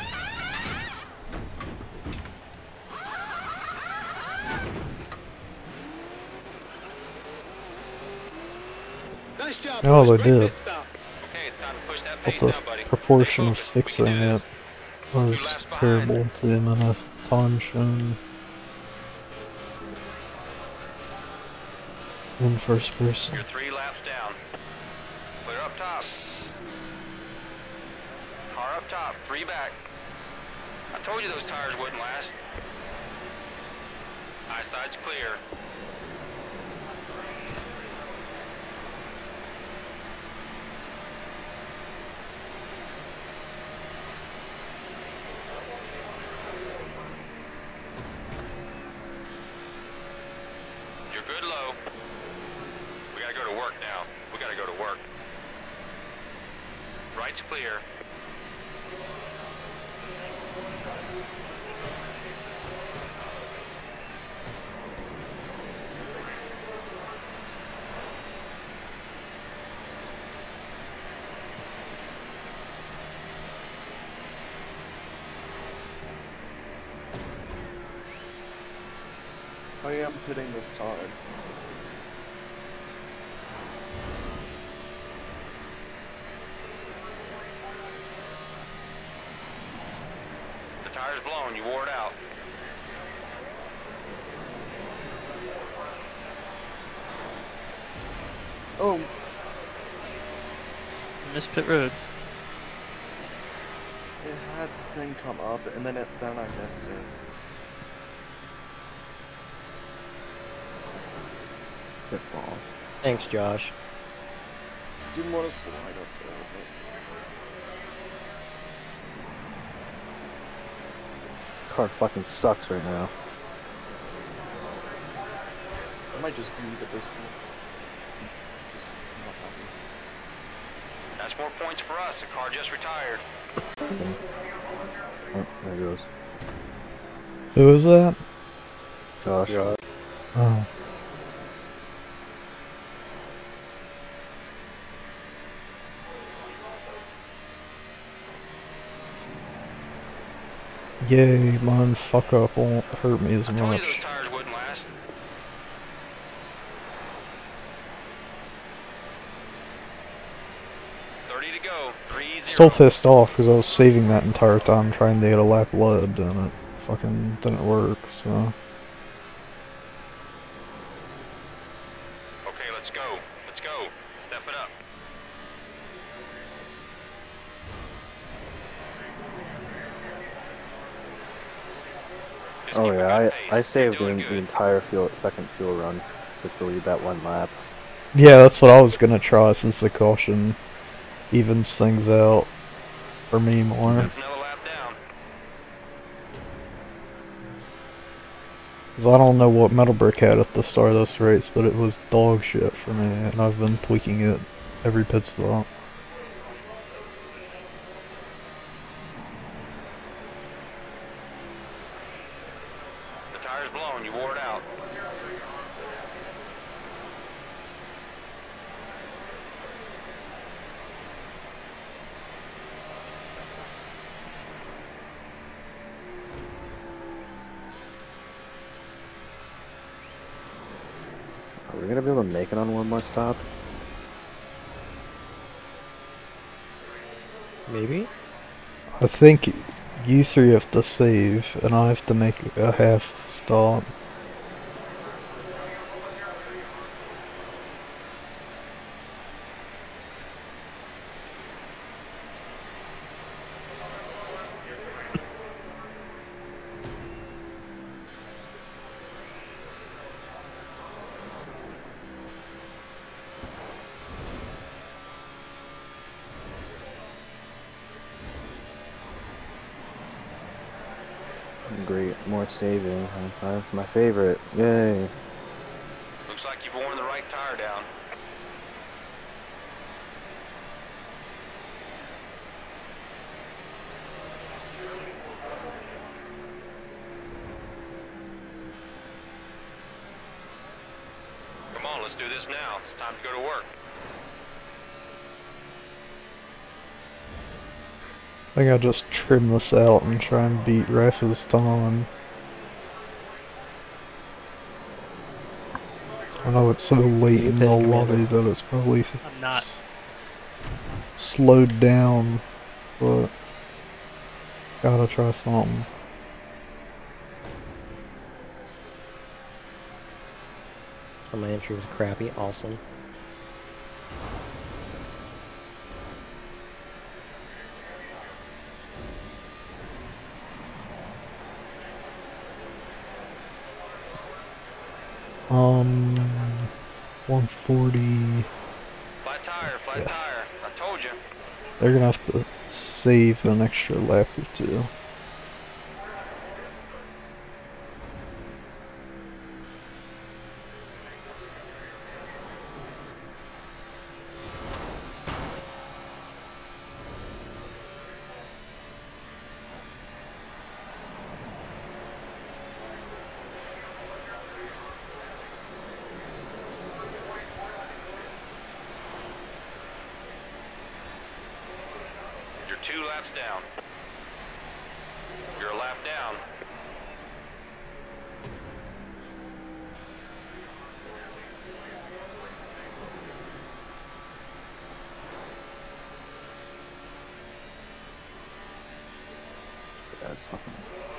Speaker 8: Nice job,
Speaker 4: Oh,
Speaker 8: boys.
Speaker 4: they
Speaker 8: Great
Speaker 4: did.
Speaker 8: pit stop.
Speaker 3: Okay, it's time to push that
Speaker 4: But
Speaker 3: pace
Speaker 4: the
Speaker 3: now, buddy.
Speaker 4: proportion
Speaker 3: Stay
Speaker 4: of
Speaker 3: focused. We
Speaker 4: fixing
Speaker 3: can do
Speaker 4: it
Speaker 3: this.
Speaker 4: was
Speaker 3: laps behind.
Speaker 4: comparable to the amount of time shown in first person.
Speaker 3: You're three laps down. Clear up top. Car up top, three back. I told you those tires wouldn't last. Eyesight's clear. You're good low. We gotta go to work now. We gotta go to work. Right's clear.
Speaker 2: I am pitting this time.
Speaker 3: The tire's blown, you wore it out.
Speaker 2: Oh,
Speaker 5: Miss pit road.
Speaker 2: it had the thing come up, and then it then I missed it.
Speaker 1: Good ball.
Speaker 6: Thanks, Josh.
Speaker 2: Didn't want to slide up there,
Speaker 1: Car fucking sucks right now.
Speaker 2: but I might just leave at this point. Just not happy.
Speaker 3: That's more points for us. The car just retired.
Speaker 1: Oh, there it goes.
Speaker 4: Who is that?
Speaker 1: Josh.
Speaker 4: Oh. Yay, mine fuck up won't hurt me as
Speaker 3: I told you
Speaker 4: much.
Speaker 3: those tires wouldn't last. thirty to go. three zero.
Speaker 4: Still pissed off because I was saving that entire time trying to get a lap led and it fucking didn't work, so.
Speaker 3: Okay, let's go. Let's go. Step it up. Just
Speaker 1: Oh
Speaker 3: keep a
Speaker 1: yeah,
Speaker 3: good
Speaker 1: I,
Speaker 3: pace.
Speaker 1: I
Speaker 3: You're
Speaker 1: saved the,
Speaker 3: doing
Speaker 1: the
Speaker 3: good.
Speaker 1: entire fuel, second fuel run just to lead that one lap.
Speaker 4: Yeah, that's what I was gonna try since the caution evens things out for me more.
Speaker 3: That's another lap down.
Speaker 4: Cause I don't know what Metal Brick had at the start of this race, but it was dog shit for me, and I've been tweaking it every pit stop.
Speaker 3: The tire's blown. You wore it out.
Speaker 1: Are we gonna be able to make it on one more stop?
Speaker 6: Maybe?
Speaker 4: I think you three have to save, and I have to make a half stop.
Speaker 1: Great, more saving. That's, that's my favorite. Yay.
Speaker 3: Looks like you've worn the right tire down. Come on, let's do this now. It's time to go to work.
Speaker 4: I think I'll just trim this out and try and beat Rafa's time. I know it's so late
Speaker 6: You
Speaker 4: in the
Speaker 6: pick, Commander.
Speaker 4: lobby that it's probably
Speaker 5: I'm not.
Speaker 4: s- slowed down, but gotta try something.
Speaker 6: Oh, my entry was crappy. Awesome.
Speaker 4: Um, one forty.
Speaker 3: Flat tire, flat
Speaker 4: Yeah.
Speaker 3: tire. I told you.
Speaker 4: They're gonna have to save an extra lap or two.
Speaker 3: You're two laps down. You're a lap down.
Speaker 1: this fucking.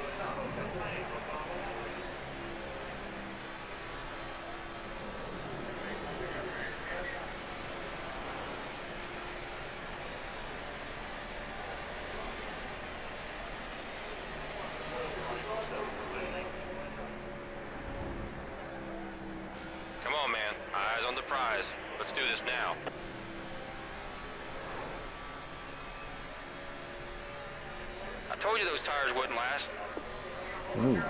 Speaker 3: Come on, man. Eyes on the prize. Let's do this now. I told you those tires wouldn't last.
Speaker 1: Ooh.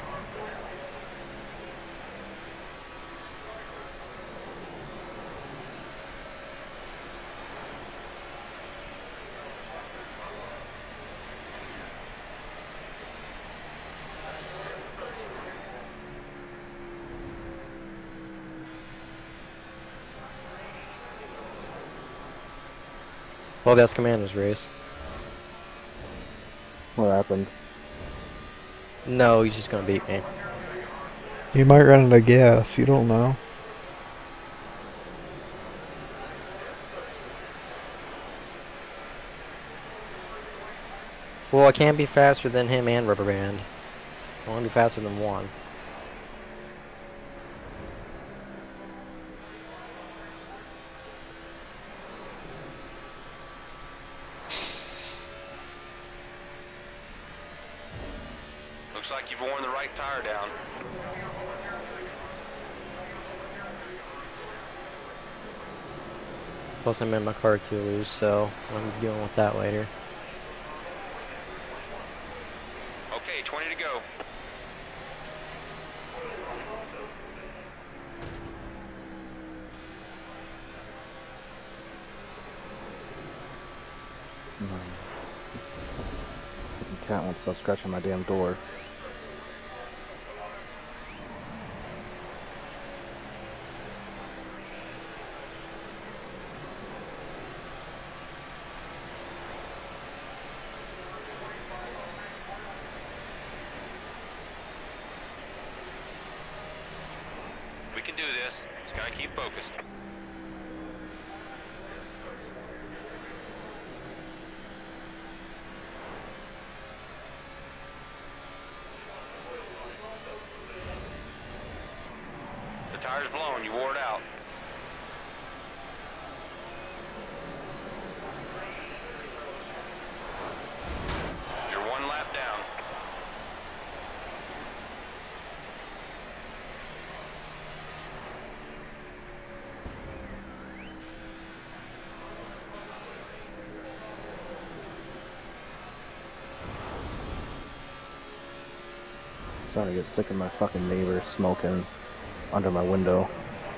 Speaker 6: Well, that's Commander's race.
Speaker 1: What happened?
Speaker 6: No, he's just gonna beat me.
Speaker 4: You might run out of gas, you don't know.
Speaker 6: Well, I can't be faster than him and Rubber Band. I want to be faster than one.
Speaker 3: Looks like you've worn the right tire down.
Speaker 6: Plus, I made my car too loose, so I'm dealing with that later.
Speaker 3: Okay, twenty to go.
Speaker 1: The cat won't stop scratching my damn door.
Speaker 3: We can do this. Just gotta keep focused. The tire's blown. You wore it out. You're one lap down.
Speaker 1: Starting to get sick of my fucking neighbor smoking under my window.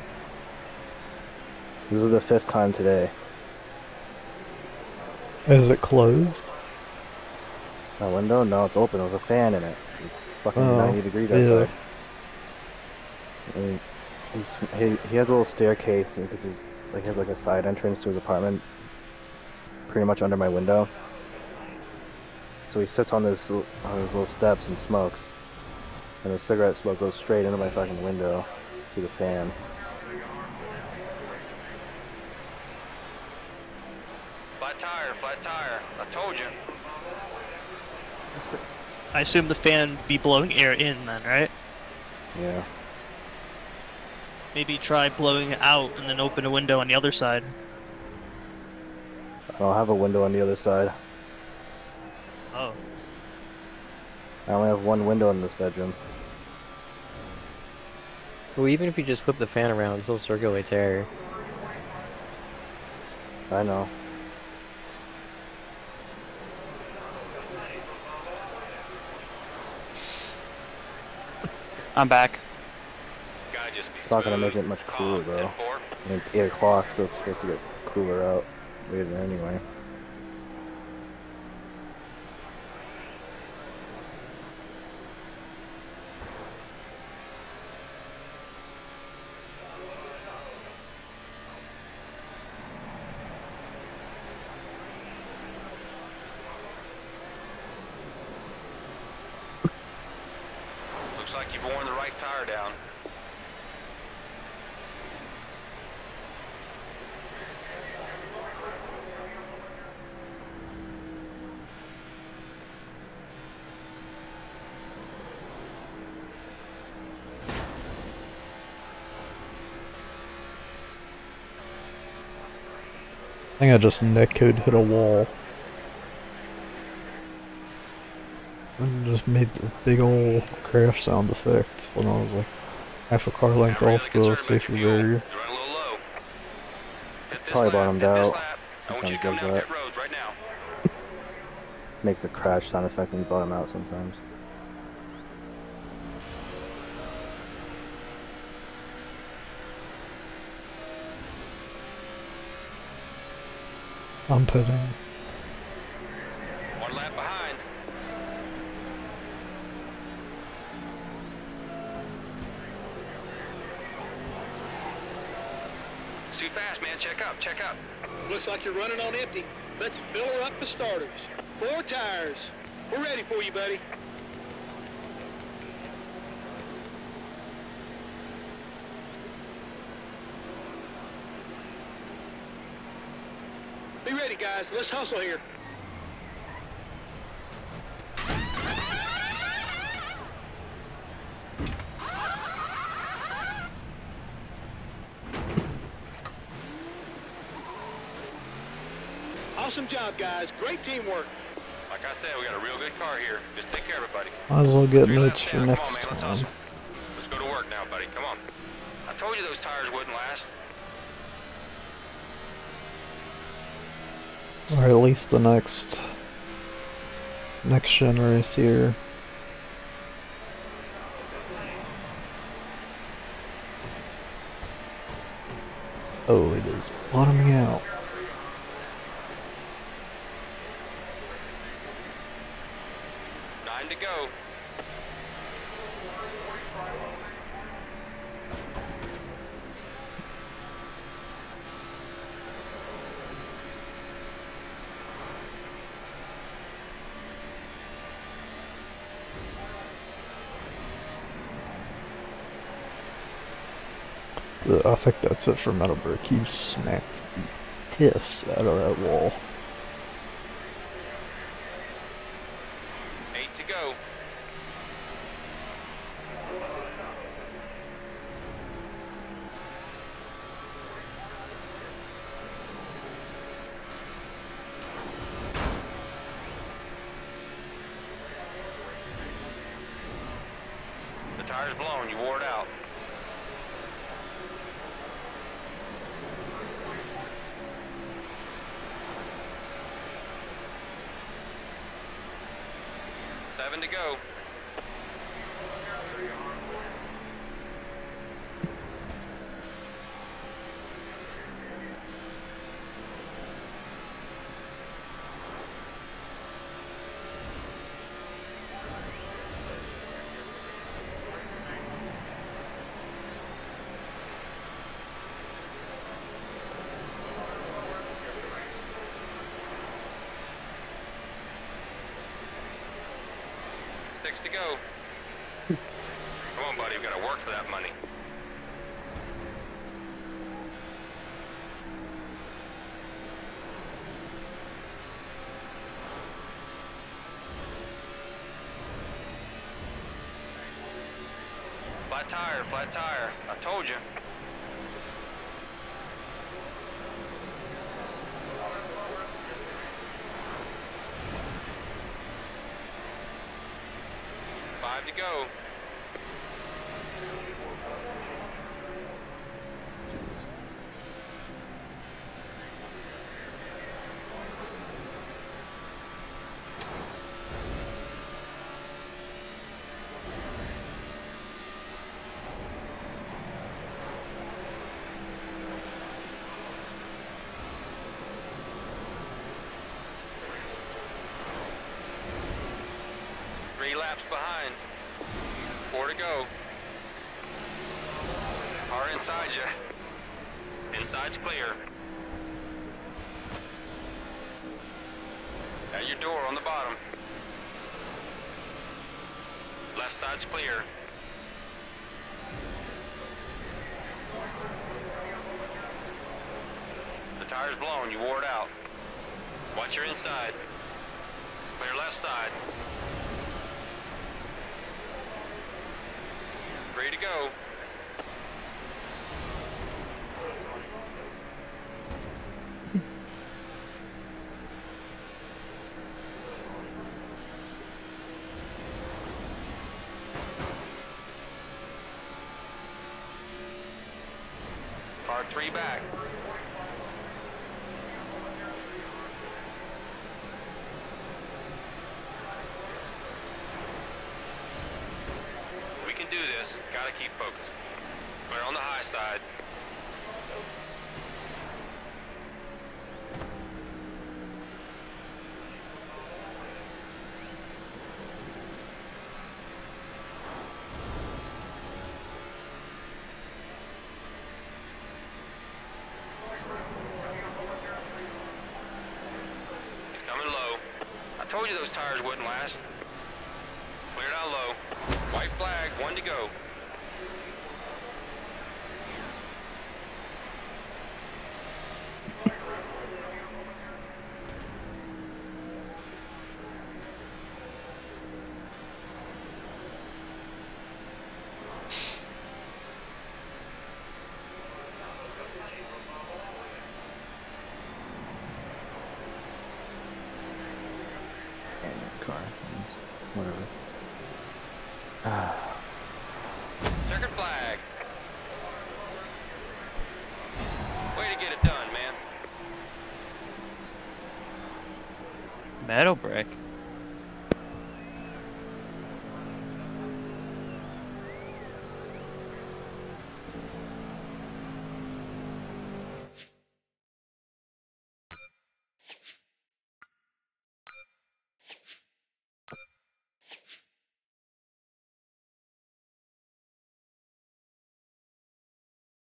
Speaker 1: This is the fifth time today.
Speaker 4: Is it closed?
Speaker 1: My window? No, it's open. There's a fan in it. It's fucking
Speaker 4: Oh,
Speaker 1: ninety degrees
Speaker 4: yeah.
Speaker 1: outside. And he's, he, he has a little staircase because he's like he has like a side entrance to his apartment, pretty much under my window. So he sits on this on his little steps and smokes, and the cigarette smoke goes straight into my fucking window through the fan.
Speaker 3: Flat tire, flat tire. I told you.
Speaker 5: I assume the fan be blowing air in then, right?
Speaker 1: Yeah.
Speaker 5: Maybe try blowing it out and then open a window on the other side.
Speaker 1: I don't have a window on the other side.
Speaker 5: Oh.
Speaker 1: I only have one window in this bedroom.
Speaker 6: Well, even if you just flip the fan around, it still circulates air.
Speaker 1: I know.
Speaker 9: I'm back.
Speaker 3: Gotta just be
Speaker 1: It's not gonna
Speaker 3: smooth,
Speaker 1: make it much cooler
Speaker 3: calm,
Speaker 1: though.
Speaker 3: ten four.
Speaker 1: I mean, it's eight o'clock, so it's supposed to get cooler out later anyway.
Speaker 3: Looks like you've worn the right tire down.
Speaker 4: I think I just netcode hit a wall. And just made the big old crash sound effect when I was like half a car length
Speaker 3: Now, really
Speaker 4: off the
Speaker 3: concerned about
Speaker 4: safety
Speaker 3: your fuel.
Speaker 4: barrier.
Speaker 3: You're running a little low. Hit this
Speaker 1: Probably
Speaker 3: lap,
Speaker 1: bottomed
Speaker 3: hit this
Speaker 1: out.
Speaker 3: lap. I want you
Speaker 1: Sometimes
Speaker 3: to come
Speaker 1: does
Speaker 3: down
Speaker 1: that.
Speaker 3: pit roads right now.
Speaker 1: Makes a crash sound effect when you bottom out sometimes.
Speaker 4: I'm pitting.
Speaker 3: One lap behind. It's too fast, man. Check up, check up.
Speaker 8: Looks like you're running on empty. Let's fill her up the starters. Four tires. We're ready for you, buddy. Be ready, guys. Let's hustle here. Awesome job, guys. Great teamwork.
Speaker 3: Like I said, we got a real good car here. Just take care of it, buddy.
Speaker 4: Might as well get
Speaker 3: Three
Speaker 4: notes
Speaker 3: laps
Speaker 4: for
Speaker 3: down.
Speaker 4: next
Speaker 3: Come on, man. Let's
Speaker 4: time.
Speaker 3: hustle. Let's go to work now, buddy. Come on. I told you those tires wouldn't last.
Speaker 4: Or at least the next next gen race here. Oh, it is bottoming out.
Speaker 3: Nine to go.
Speaker 4: I think that's it for Metal Brick. You smacked the piss out of that wall.
Speaker 3: Eight to go. The tire's blown. You wore it out. Seven to go. Six to go. Come on, buddy. We've got to work for that money. Flat tire, flat tire. I told you. Five to go. Three laps behind. Four to go. Car inside you. Inside's clear. At your door on the bottom. Left side's clear. The tire's blown. You wore it out. Watch your inside. Clear left side. Three to go. got three back. We can do this. Gotta keep focused. We're on the high side. He's coming low. I told you those tires wouldn't last. Clear down low. White flag, one to go.
Speaker 7: Car. Whatever.
Speaker 3: Checkered flag. Way to get it done, man.
Speaker 9: Metal brick.